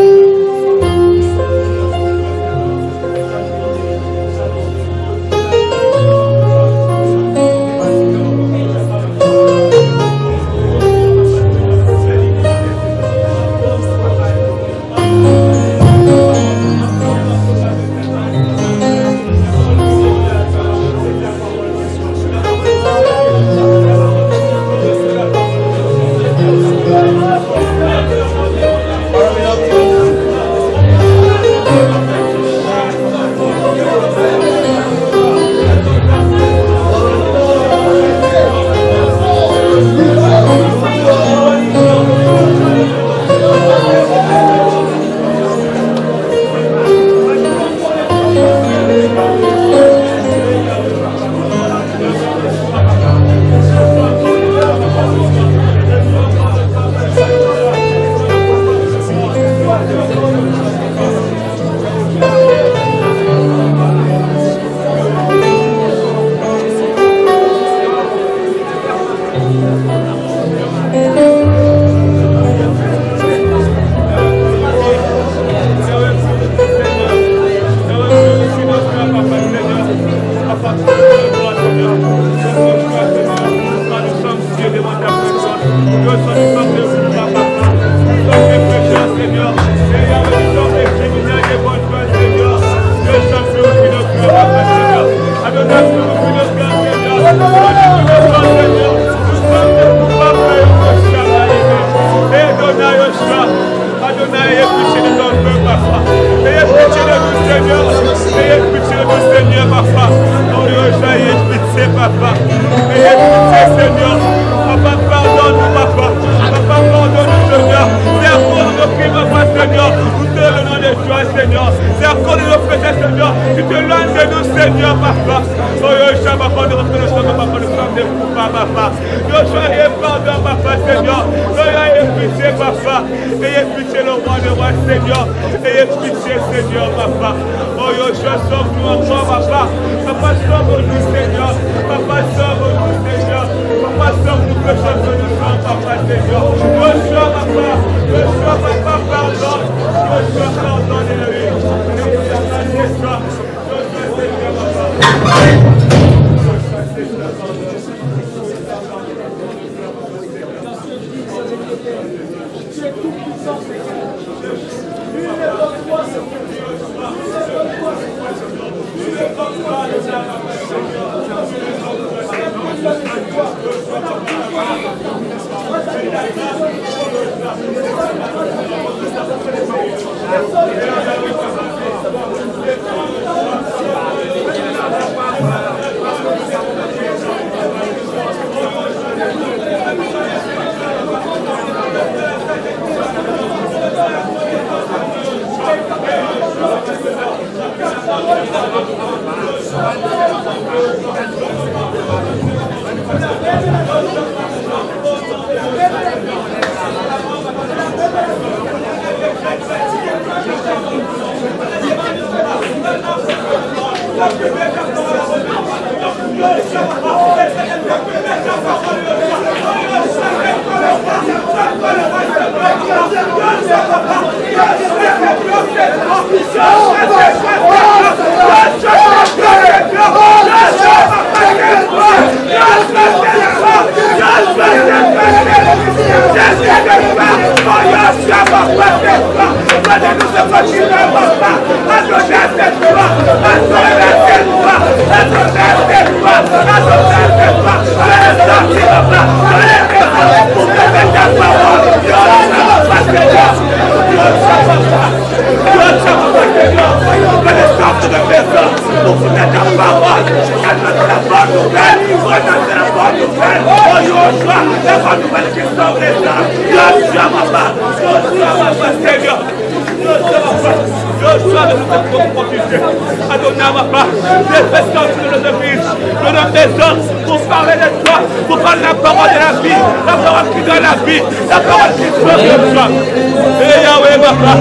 Pour parler de toi, pour parler la parole de la vie, la parole qui donne la vie, la parole qui sauve de toi. Et Yahweh, Papa.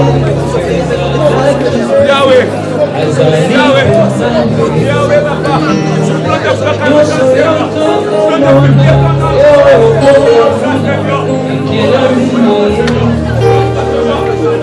Yahweh. Yahweh. Yahweh, Papa. Je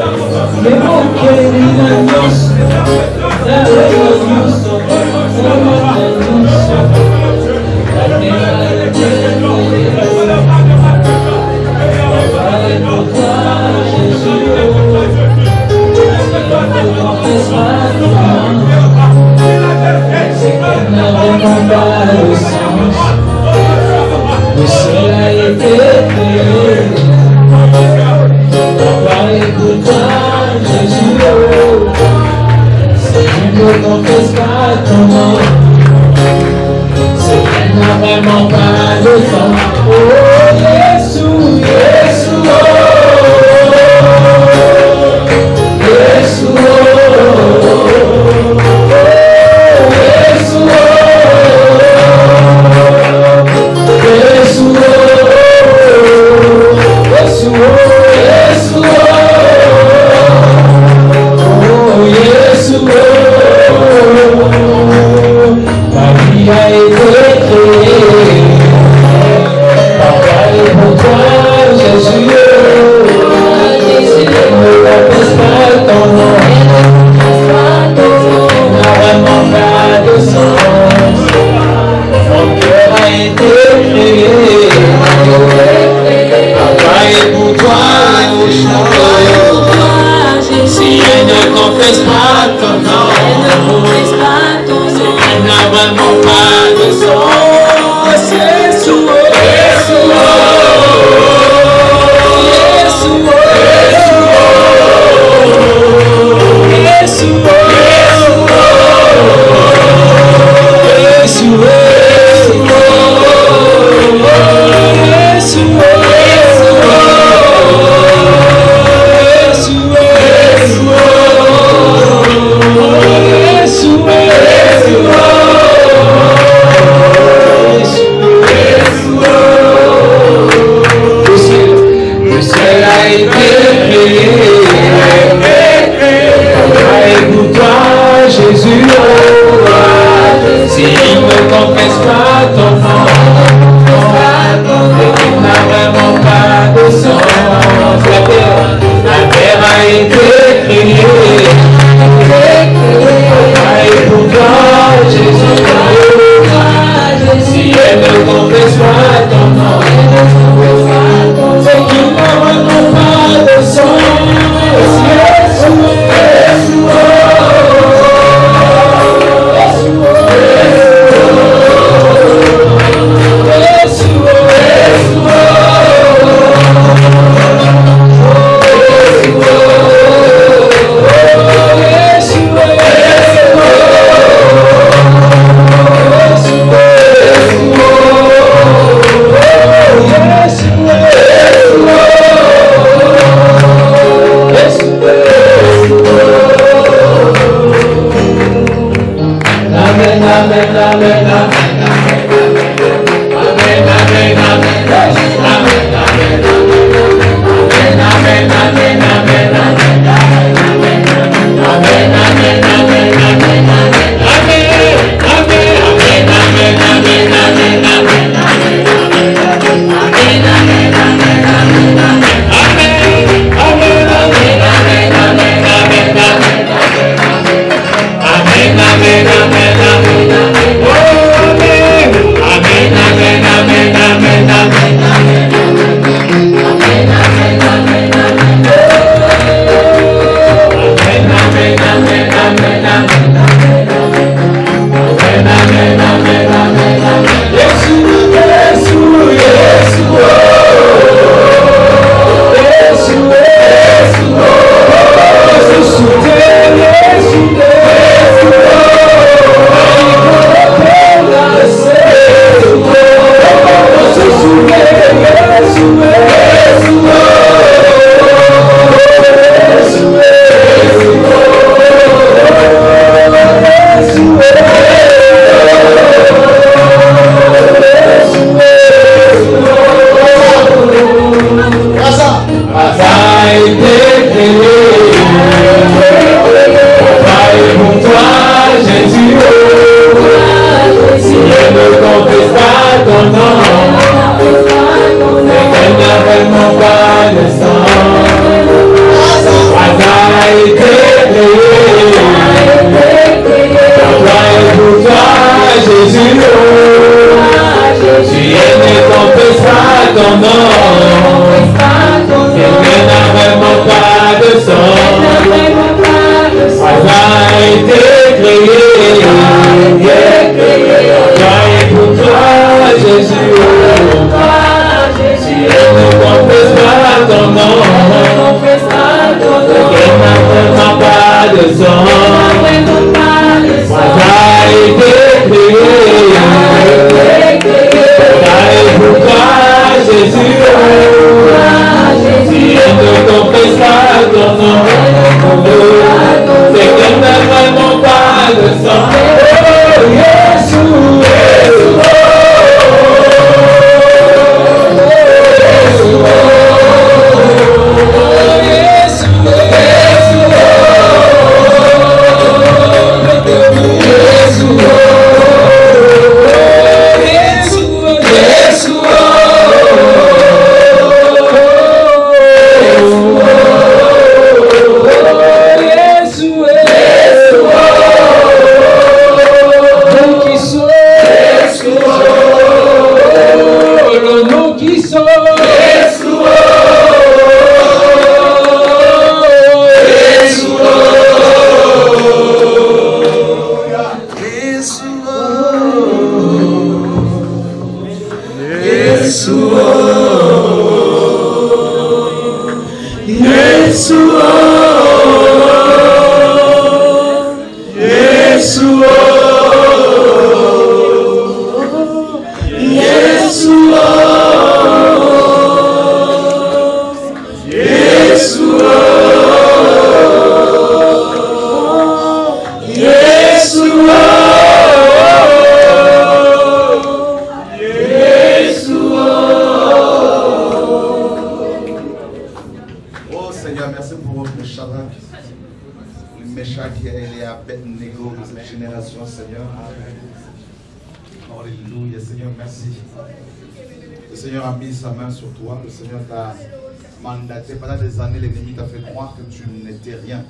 Sa main sur toi, le Seigneur t'a mandaté. Pendant des années, l'ennemi t'a fait croire que tu n'étais rien.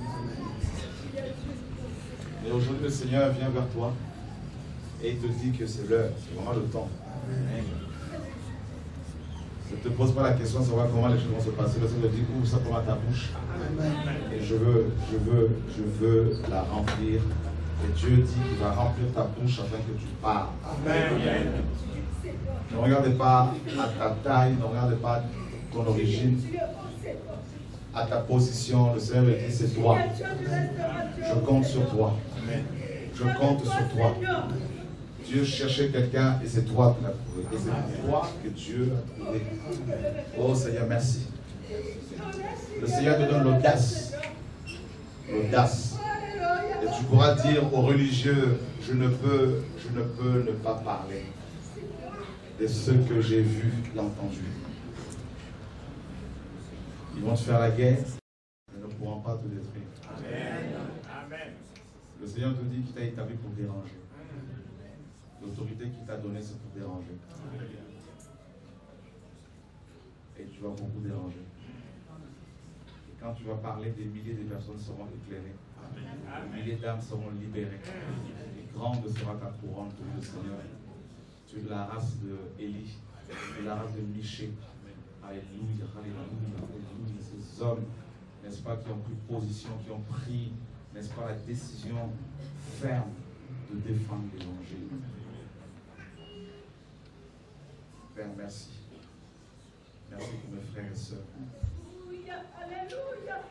Mais aujourd'hui, le Seigneur vient vers toi et il te dit que c'est l'heure, c'est vraiment le temps. Ne te pose pas la question de savoir comment les choses vont se passer. Le Seigneur te dit ouvre simplement ta bouche. Et je veux la remplir. Et Dieu dit qu'il va remplir ta bouche afin que tu parles. Amen. Ne regardez pas à ta taille, ne regardez pas ton origine, à ta position. Le Seigneur me dit, c'est toi. Je compte sur toi. Je compte sur toi. Dieu cherchait quelqu'un et c'est toi qui l'as trouvé. Et c'est toi que Dieu a trouvé. Oh Seigneur, merci. Le Seigneur te donne l'audace. L'audace. Et tu pourras dire aux religieux, je ne peux ne pas parler de ce que j'ai vu et entendu. Ils vont te faire la guerre, mais ne pourront pas te détruire. Amen. Le Seigneur te dit qu'il t'a établi pour déranger. L'autorité qu'il t'a donnée, c'est pour déranger. Et tu vas beaucoup déranger. Et quand tu vas parler, des milliers de personnes seront éclairées. Des milliers d'âmes seront libérées. Et grande sera ta couronne, pour le Seigneur. Tu es de la race d'Élie, de la race de Michée. Alléluia, alléluia, alléluia. Ces hommes, n'est-ce pas, qui ont pris position, qui ont pris, n'est-ce pas, la décision ferme de défendre l'évangile. Père, merci. Merci pour mes frères et sœurs. Alléluia, alléluia.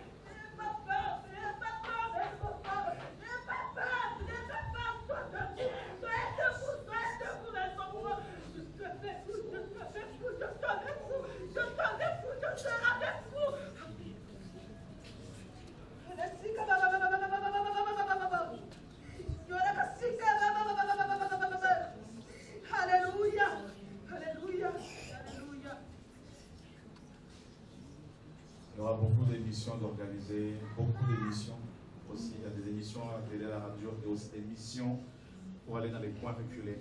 Il y aura beaucoup d'émissions d'organiser, beaucoup d'émissions aussi. Il y a des émissions à la télé, à la radio, et aussi des missions pour aller dans les coins reculés.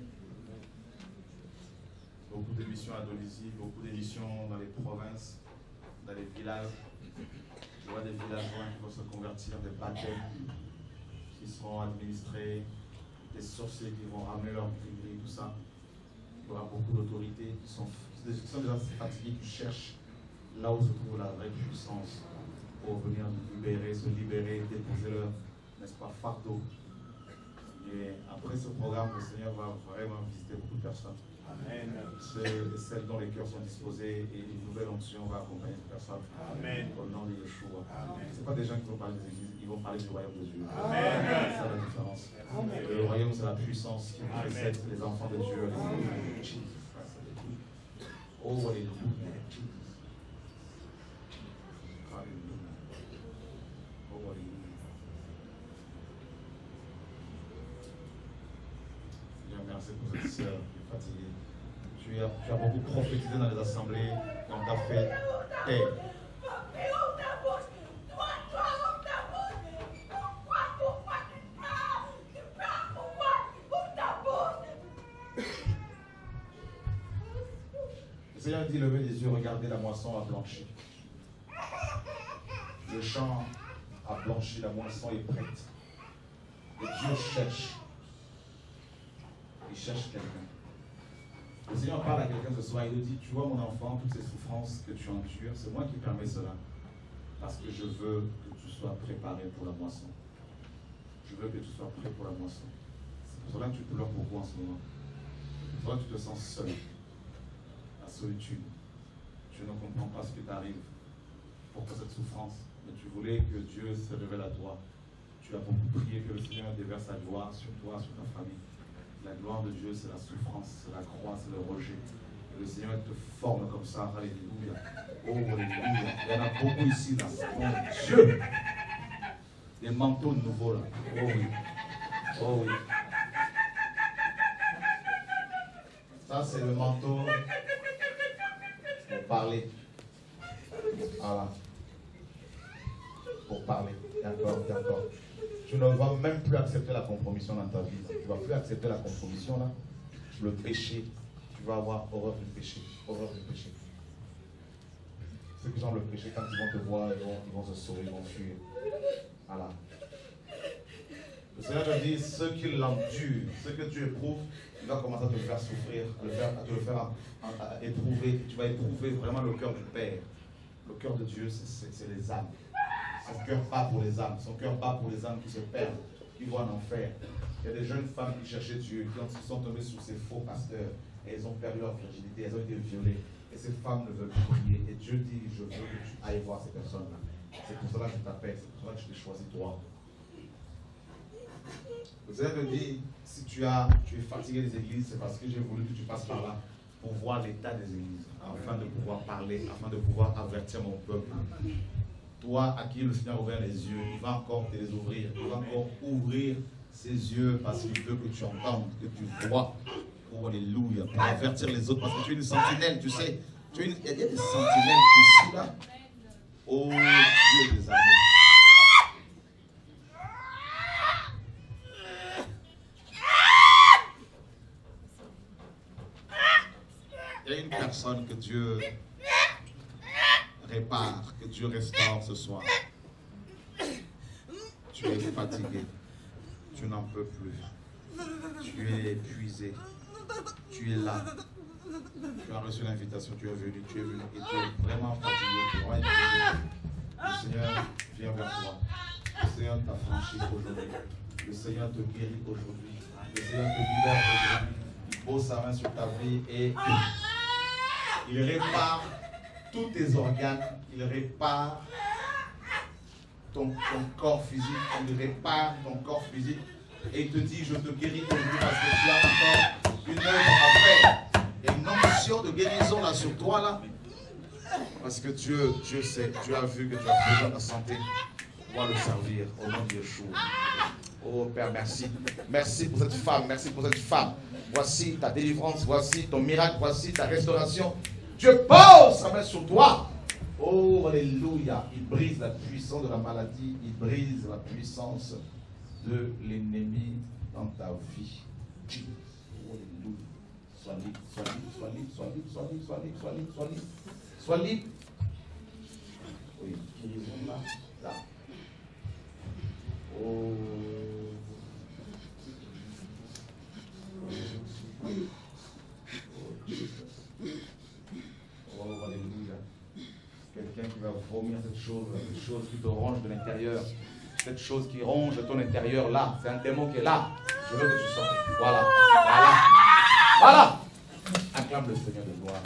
Beaucoup d'émissions à Dolisie, beaucoup d'émissions dans les provinces, dans les villages. Je vois des villageois qui vont se convertir, des baptêmes qui seront administrés, des sorciers qui vont ramener leur gris, tout ça. Il y aura beaucoup d'autorités qui sont déjà fatiguées, qui cherchent là où se trouve la vraie puissance pour venir libérer, se libérer, déposer leur, n'est-ce pas, fardeau. Et après ce programme, le Seigneur va vraiment visiter beaucoup de personnes. Amen. Celles dont les cœurs sont disposés et une nouvelle onction va accompagner ces personnes. Amen. Au nom de Yeshua. Ce n'est pas des gens qui vont parler des églises, ils vont parler du royaume de Dieu. Amen. C'est ça la différence. Amen. Le royaume, c'est la puissance qui précède les enfants de Dieu. Oh, alléluia. Merci pour cette sœur qui est fatiguée. Tu as beaucoup prophétisé dans les assemblées, on t'a fait taire. Le Seigneur dit, levez les yeux, regardez, la moisson a blanchi. Le champ a blanchi, la moisson est prête. Et Dieu cherche. Il cherche quelqu'un. Le Seigneur parle à quelqu'un ce soir, il lui dit, tu vois mon enfant, toutes ces souffrances que tu endures, c'est moi qui permets cela. Parce que je veux que tu sois préparé pour la moisson. Je veux que tu sois prêt pour la moisson. C'est pour cela que tu pleures beaucoup en ce moment. C'est pour cela que tu te sens seul. La solitude. Tu ne comprends pas ce qui t'arrive. pour cette souffrance, mais tu voulais que Dieu se révèle à toi. Tu as beaucoup prié que le Seigneur déverse sa gloire sur toi, sur ta famille. La gloire de Dieu, c'est la souffrance, c'est la croix, c'est le rejet. Et le Seigneur te forme comme ça. Alléluia. Oh, alléluia. Il y en a beaucoup ici, là. Mon Dieu. Des manteaux nouveaux, là. Oh oui. Oh oui. Ça, c'est le manteau pour parler. Voilà. Pour parler. D'accord, d'accord. Tu ne vas même plus accepter la compromission dans ta vie. Tu ne vas plus accepter la compromission, là. Le péché. Tu vas avoir horreur du péché. Horreur du péché. Ceux qui ont le péché, quand ils vont te voir, ils vont se sauver, ils vont fuir. Voilà. Le Seigneur te dit, ce qui l'endure, ce que tu éprouves, il va commencer à te le faire souffrir, à te le faire éprouver. Tu vas éprouver vraiment le cœur du Père. Le cœur de Dieu, c'est les âmes. Son cœur bat pour les âmes. Son cœur bat pour les âmes qui se perdent, qui vont en enfer. Il y a des jeunes femmes qui cherchaient Dieu, qui sont tombées sous ces faux pasteurs, et elles ont perdu leur virginité, elles ont été violées. Et ces femmes ne veulent plus prier. Et Dieu dit, je veux que tu ailles voir ces personnes-là. C'est pour cela que je t'appelle, c'est pour cela que je t'ai choisi toi. Vous avez dit, si tu es fatigué des églises, c'est parce que j'ai voulu que tu passes par là pour voir l'état des églises, afin de pouvoir parler, afin de pouvoir avertir mon peuple. Toi, à qui le Seigneur a ouvert les yeux, il va encore te les ouvrir. Il va encore ouvrir ses yeux parce qu'il veut que tu entendes, que tu vois. Oh, alléluia. Pour avertir les autres. Parce que tu es une sentinelle, tu sais. Il y a des sentinelles ici, là. Oh, Dieu des armées. Il y a une personne que Dieu répare, que Dieu restaure ce soir. Tu es fatigué, tu n'en peux plus, tu es épuisé, tu es là, tu as reçu l'invitation, tu es venu et tu es vraiment fatigué, vraiment épuisé. Le Seigneur vient vers toi, le Seigneur t'a franchi aujourd'hui, le Seigneur te guérit aujourd'hui, le Seigneur te libère aujourd'hui, il pose sa main sur ta vie et il répare tous tes organes, il répare ton corps physique, il répare ton corps physique et il te dit, je te guéris aujourd'hui parce que tu as encore une œuvre à faire. Il y a une onction de guérison là sur toi là, parce que Dieu sait, Dieu a vu que tu as besoin de la santé pour le servir au nom de Yeshua. Oh Père, merci. Merci pour cette femme, merci pour cette femme. Voici ta délivrance, voici ton miracle, voici ta restauration. Dieu pose sa main sur toi. Oh, alléluia. Il brise la puissance de la maladie. Il brise la puissance de l'ennemi dans ta vie. Oh, alléluia. Sois libre, sois libre, sois libre, sois libre, sois libre, sois libre, sois libre, sois libre. Sois libre. Oui, guérison là. Là. Oh. Oh, alléluia. Quelqu'un qui va vomir cette chose qui te ronge de l'intérieur. Cette chose qui ronge de ton intérieur là. C'est un démon qui est là. Je veux que tu sortes. Voilà. Voilà. Voilà. Acclame le Seigneur de gloire.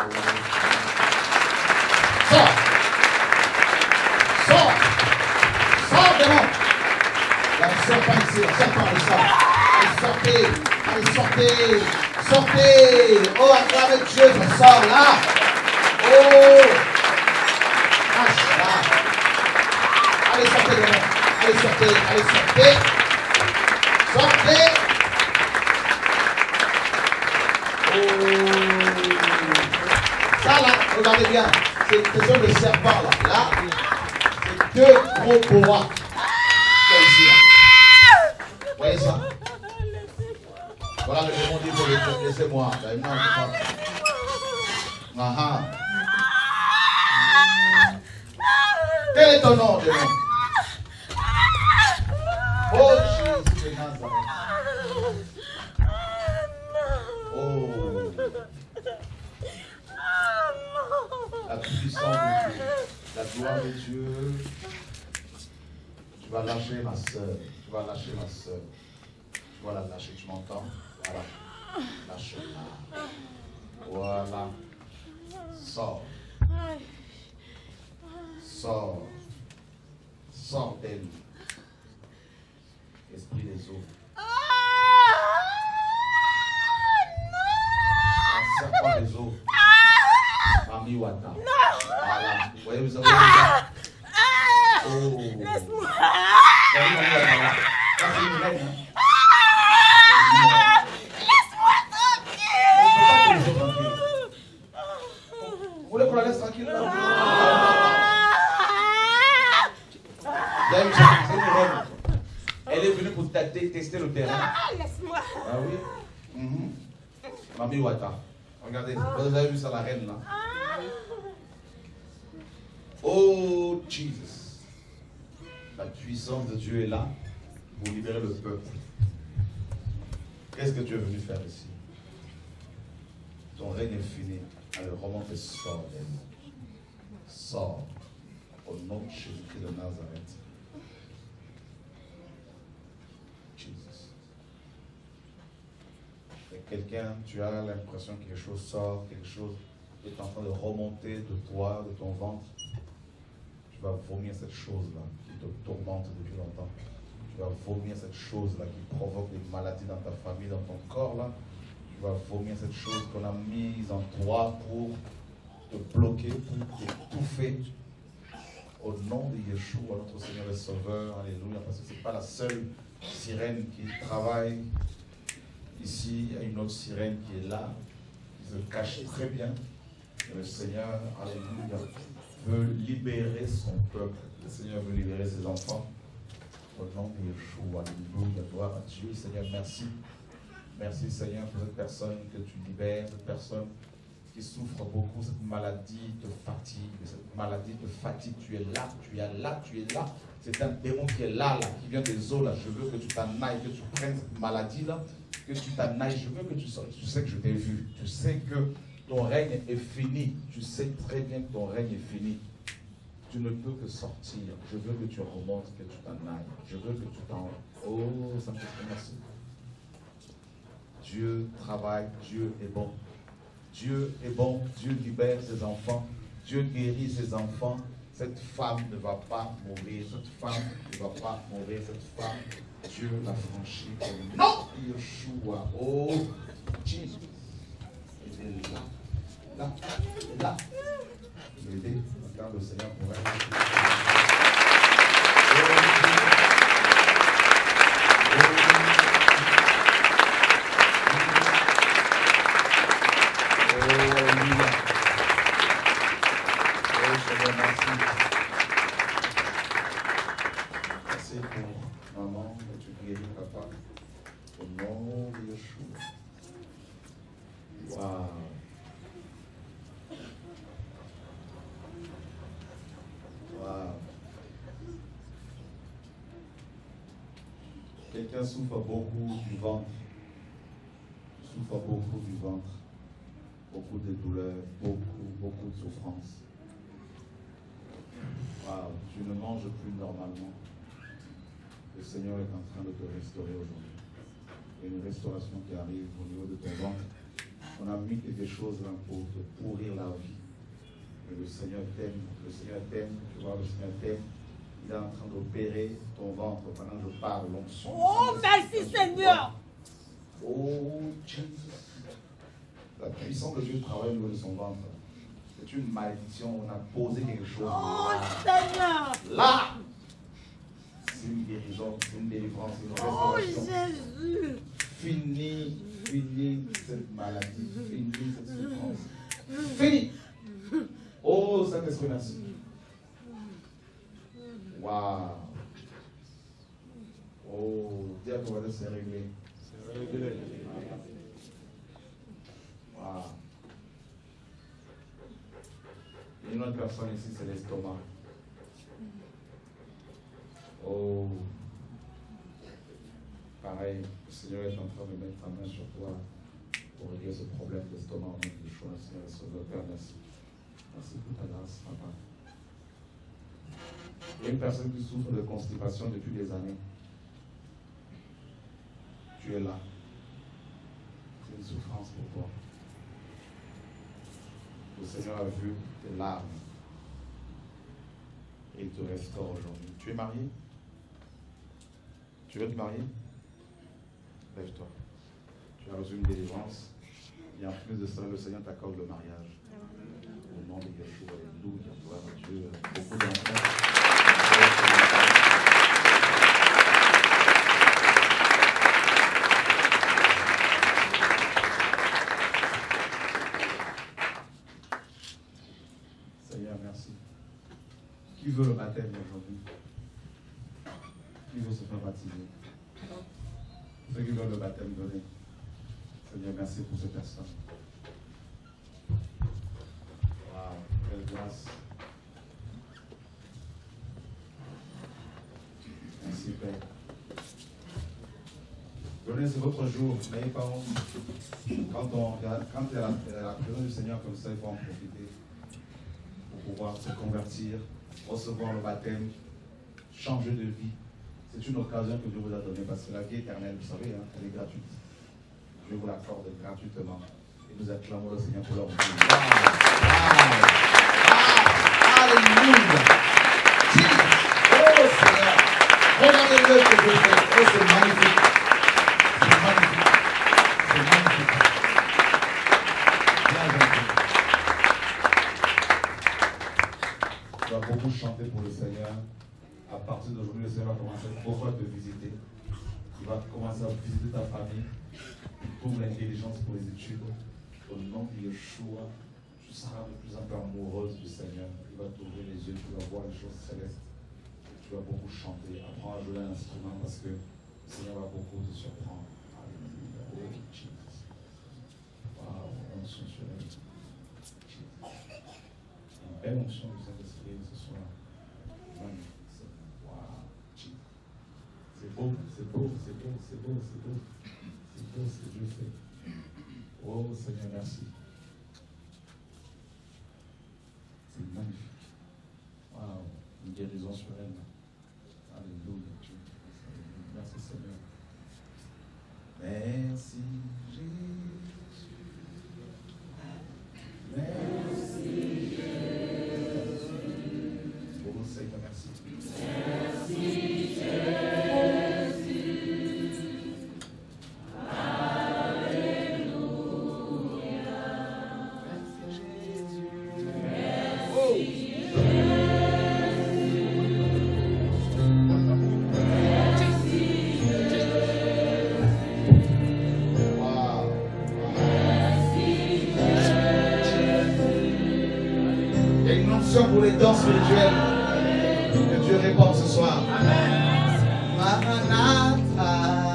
Sors. Sors. Sors, démon. Sors par ici. Sors par ici. Allez, sortez. Allez, sortez. Sortez. Oh, acclamez Dieu. Ça sort là. Oh. Allez, sortez, démon. Allez, sortez. Allez, sortez. Sortez. Oh. Ça, là, regardez bien. Ce sont des serpents, là. Là, c'est deux gros boas. C'est ici, là. Vous voyez ça? Voilà le démon dit, laissez-moi. Quel est ton nom, démon? Oh, Jésus de Nazareth. Oh. La puissance de Dieu, la gloire de Dieu. Tu vas lâcher ma soeur. Tu vas lâcher ma soeur. Tu vas la lâcher, tu m'entends? Voilà. Lâche-la. Voilà. Sors. Sors. Sors d'elle. Esprit des eaux. Un serpent des eaux. Mami Wata. Voilà. Vous voyez, vous avez ça? Oh. Laisse-moi. Laisse-moi tranquille. Vous voulez qu'on la laisse tranquille là? Elle est venue pour tester le terrain. Laisse-moi. Ah oui? Mami Wata. Regardez, vous avez vu ça, la reine là? Oh Jesus. La puissance de Dieu est là pour libérer le peuple. Qu'est-ce que tu es venu faire ici? Ton règne est fini. Alors remonte et sors d'elle. Sors. Au nom de Jésus-Christ de Nazareth. Jesus. Et quelqu'un, tu as l'impression que quelque chose sort, quelque chose est en train de remonter de toi, de ton ventre. Tu vas vomir cette chose-là qui te tourmente depuis longtemps. Tu vas vomir cette chose-là qui provoque des maladies dans ta famille, dans ton corps là. Tu vas vomir cette chose qu'on a mise en toi pour te bloquer, pour t'étouffer. Au nom de Yeshua, notre Seigneur et Sauveur, alléluia, parce que ce n'est pas la seule sirène qui travaille. Ici, il y a une autre sirène qui est là, qui se cache très bien. Et le Seigneur, alléluia, veut libérer son peuple. Le Seigneur veut libérer ses enfants. Au nom de Yeshua, alléluia, gloire à Dieu. Seigneur, merci. Merci, Seigneur, pour cette personne que tu libères, cette personne qui souffre beaucoup, cette maladie te fatigue, cette maladie te fatigue. Tu es là, tu es là, tu es là. C'est un démon qui est là, qui vient des eaux là. Je veux que tu t'en ailles, que tu prennes cette maladie là, que tu t'en ailles. Je veux que tu sortes. Tu sais que je t'ai vu. Tu sais que ton règne est fini. Tu sais très bien que ton règne est fini. Tu ne peux que sortir. Je veux que tu remontes, que tu t'en ailles. Je veux que tu t'en... Oh, ça me fait merci. Dieu travaille, Dieu est bon. Dieu est bon, Dieu libère ses enfants, Dieu guérit ses enfants. Cette femme ne va pas mourir, cette femme ne va pas mourir, cette femme, Dieu l'a franchie. Non, Yeshua, oh, Jesus. Il est là, là, là. Aidez, regarde le Seigneur pour elle. Merci pour maman, que tu guéris papa. Au nom de Yeshua. Waouh. Waouh. Quelqu'un souffre beaucoup du ventre. Souffre beaucoup du ventre. Beaucoup de douleurs, beaucoup de souffrances. Wow, tu ne manges plus normalement. Le Seigneur est en train de te restaurer aujourd'hui. Il y a une restauration qui arrive au niveau de ton ventre. On a mis quelque chose là pour te pourrir la vie. Mais le Seigneur t'aime, tu vois, le Seigneur t'aime. Il est en train d'opérer ton ventre pendant que je parle. Oh, merci Seigneur. Oh, Jesus. La puissance de Dieu travaille au niveau de son ventre. C'est une malédiction, on a posé quelque chose. Oh, Seigneur. Là, c'est une guérison, c'est une délivrance, c'est une Oh, restauration. Jésus. Fini cette maladie, fini cette souffrance. Fini. Oh, Saint-Esprit, merci. Waouh. Oh, dis à ton voisin, c'est réglé. C'est réglé. Wow. Une autre personne ici, c'est l'estomac. Oh. Pareil, le Seigneur est en train de mettre sa main sur toi pour régler ce problème d'estomac. On a des choses, Seigneur, Sauveur, Père, merci. Merci pour ta grâce, papa. Il y a une personne qui souffre de constipation depuis des années. Tu es là. C'est une souffrance pour toi. Le Seigneur a vu tes larmes. et il te restaure aujourd'hui. Tu es marié? Tu veux te marier? Lève-toi. Tu as reçu une délivrance. Et en plus de cela, le Seigneur t'accorde le mariage. Au nom de Yeshua, alléluia, gloire à Dieu. Beaucoup d'enfants. Seigneur, merci. Qui veut le baptême aujourd'hui? Qui veut se faire baptiser? Ceux qui veulent le baptême, donnez. Seigneur, merci pour ces personnes. Waouh, quelle grâce. Merci, Père. Donnez, c'est votre jour. N'ayez pas honte. Quand il y a la présence du Seigneur comme ça, il faut en profiter pour pouvoir se convertir, recevoir le baptême, changer de vie. C'est une occasion que Dieu vous a donnée parce que la vie éternelle, vous savez, hein, elle est gratuite. Dieu vous l'accorde gratuitement. Et nous acclamons le Seigneur pour leur vie. Alléluia. Oh Seigneur. Regardez-le que Dieu fait. Oh, c'est magnifique. C'est magnifique. C'est magnifique. Bien gentil. Tu vas beaucoup chanter pour le Seigneur. À partir d'aujourd'hui, le Seigneur va commencer beaucoup à te visiter. Il va commencer à visiter ta famille. Trouve l'intelligence pour les études. Au nom de Yeshua, tu seras de plus en plus amoureuse du Seigneur. Il va t'ouvrir les yeux, tu vas voir les choses célestes. Tu vas beaucoup chanter. Apprends à jouer un instrument parce que le Seigneur va beaucoup te surprendre. Alléluia. Oh, Jesus. Waouh, onction sur elle. Une belle onction du Saint-Esprit ce soir. Magnifique. C'est beau, c'est beau, c'est beau, c'est beau, c'est beau. C'est beau ce que Dieu fait. Oh Seigneur, merci. C'est magnifique. Waouh, une guérison sur elle. Alléluia. Merci Seigneur. Merci Jésus. Merci Jésus. Oh Seigneur, merci. Merci Jésus. Pour les dons spirituels que Dieu répand ce soir. Maranatha.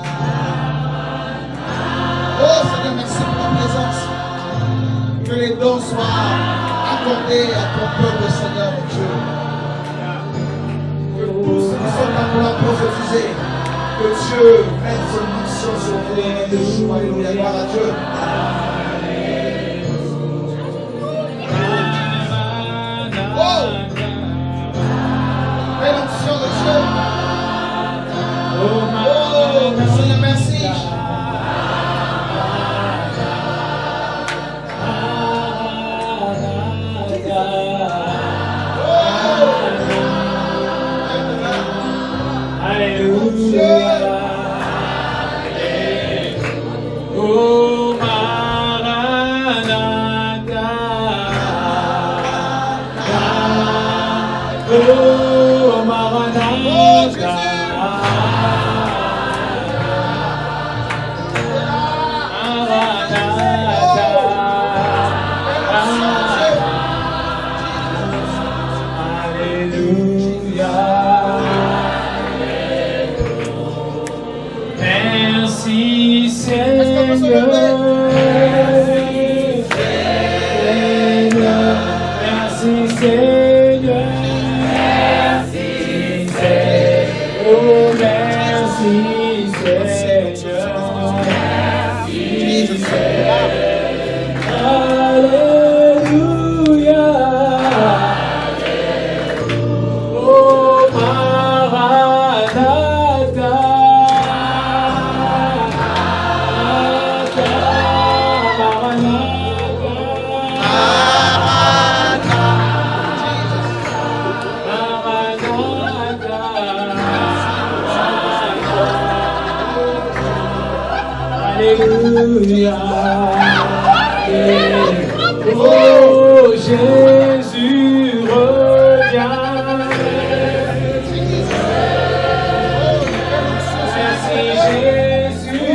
Oh Seigneur, merci pour ta présence. Que les dons soient accordés à ton peuple, Seigneur mon Dieu. Que tous ceux qui sont là pour la prophétiser, que Dieu mette son onction sur vous. Alléluia, gloire à Dieu. Seigneur, merci. Alléluia. Oh, Maranatha. Oh, Maranatha. Alléluia. Oh, Jésus revient. Merci Jésus.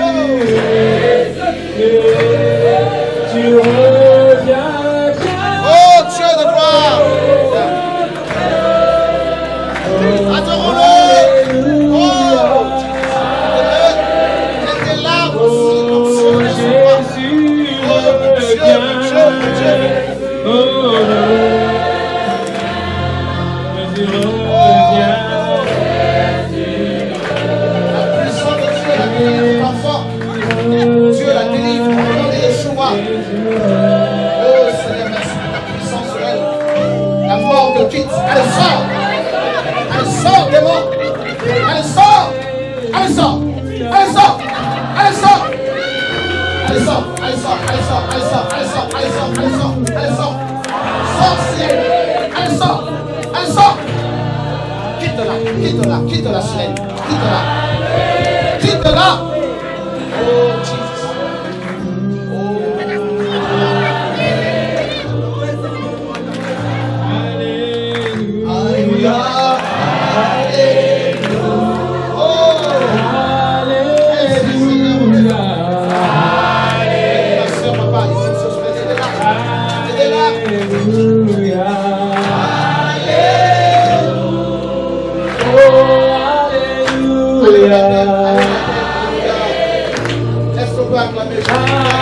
Tu reviens bien. Oh Dieu de gloire. Adorons-le. Oh, les larmes aussi comme sur les Jésus revient. Dieu la délivre, regardez Yeshua. Oh Seigneur, merci pour ta puissance sur elle. La mort te quitte, elle sort. Elle sort des morts. Elle sort. Elle sort. Elle sort. Elle sort. Elle sort. Elle sort. Elle sort. Elle sort. Elle sort. Elle sort. Elle sort. Elle sort. Sorcière. Elle sort. Elle sort. Quitte-la. Quitte-la. Quitte-la, Silène. Quitte-la. Quitte-la. Oh Jesus. Alléluia. Est-ce qu'on peut acclamer Jésus?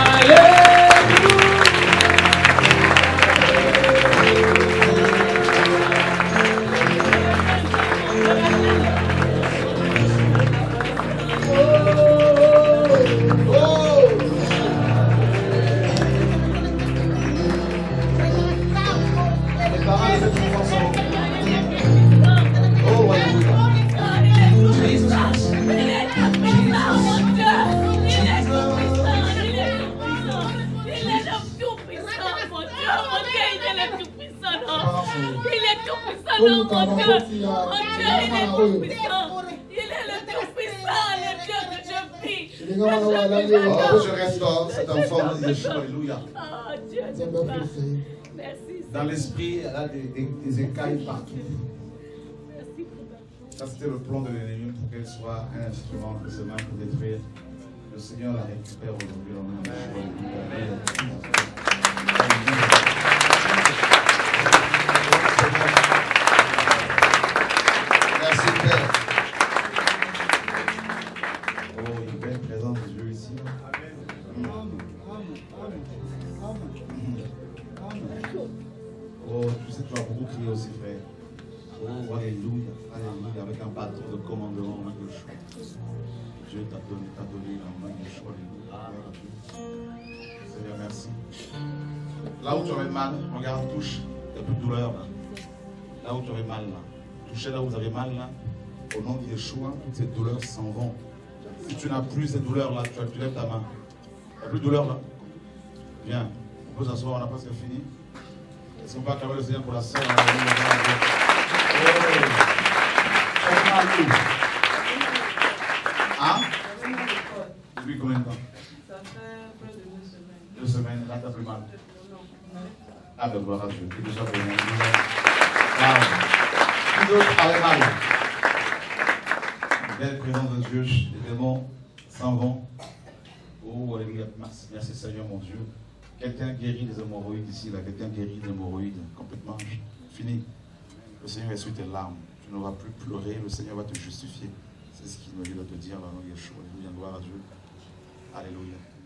Je restaure cet enfant de Yeshua, alléluia. Dans l'esprit, elle a des écailles partout. Ça, c'était le plan de l'ennemi pour qu'elle soit un instrument de ses mains pour détruire. Le Seigneur la récupère aujourd'hui dans le nom de Yeshua. Merci Père. Oh, une belle présence de Dieu ici. Oh, tu sais, tu vas beaucoup crier aussi, frère. Oh, alléluia, alléluia, avec un bâton de commandement en main de Yeshua. Dieu t'a donné la main de Yeshua, alléluia. Seigneur, merci. Là où tu avais mal, regarde, touche, il n'y a plus de douleur là. Là où tu avais mal là. Touchez là où vous avez mal là. Au nom de Yeshua, toutes ces douleurs s'en vont. Si tu n'as plus ces douleurs là, tu lèves ta main. Il n'y a plus de douleur là. Viens, on peut s'asseoir, on n'a presque fini. Est-ce qu'on peut acclamer le Seigneur pour la sœur? Hein? Depuis combien de temps? Ça fait près de 2 semaines. 2 semaines, là t'as plus mal. Ah ben gloire à Dieu, t'es déjà venu. Qui d'autre avait mal? Belle présence de Dieu, les démons s'en vont. Oh, alléluia, merci Seigneur mon Dieu. Quelqu'un guérit des hémorroïdes ici, là, quelqu'un guérit des hémorroïdes complètement fini. Le Seigneur essuie tes larmes, tu n'auras plus pleuré, le Seigneur va te justifier. C'est ce qu'il nous dit de te dire, là, Yeshua. Alléluia, gloire à Dieu. Alléluia.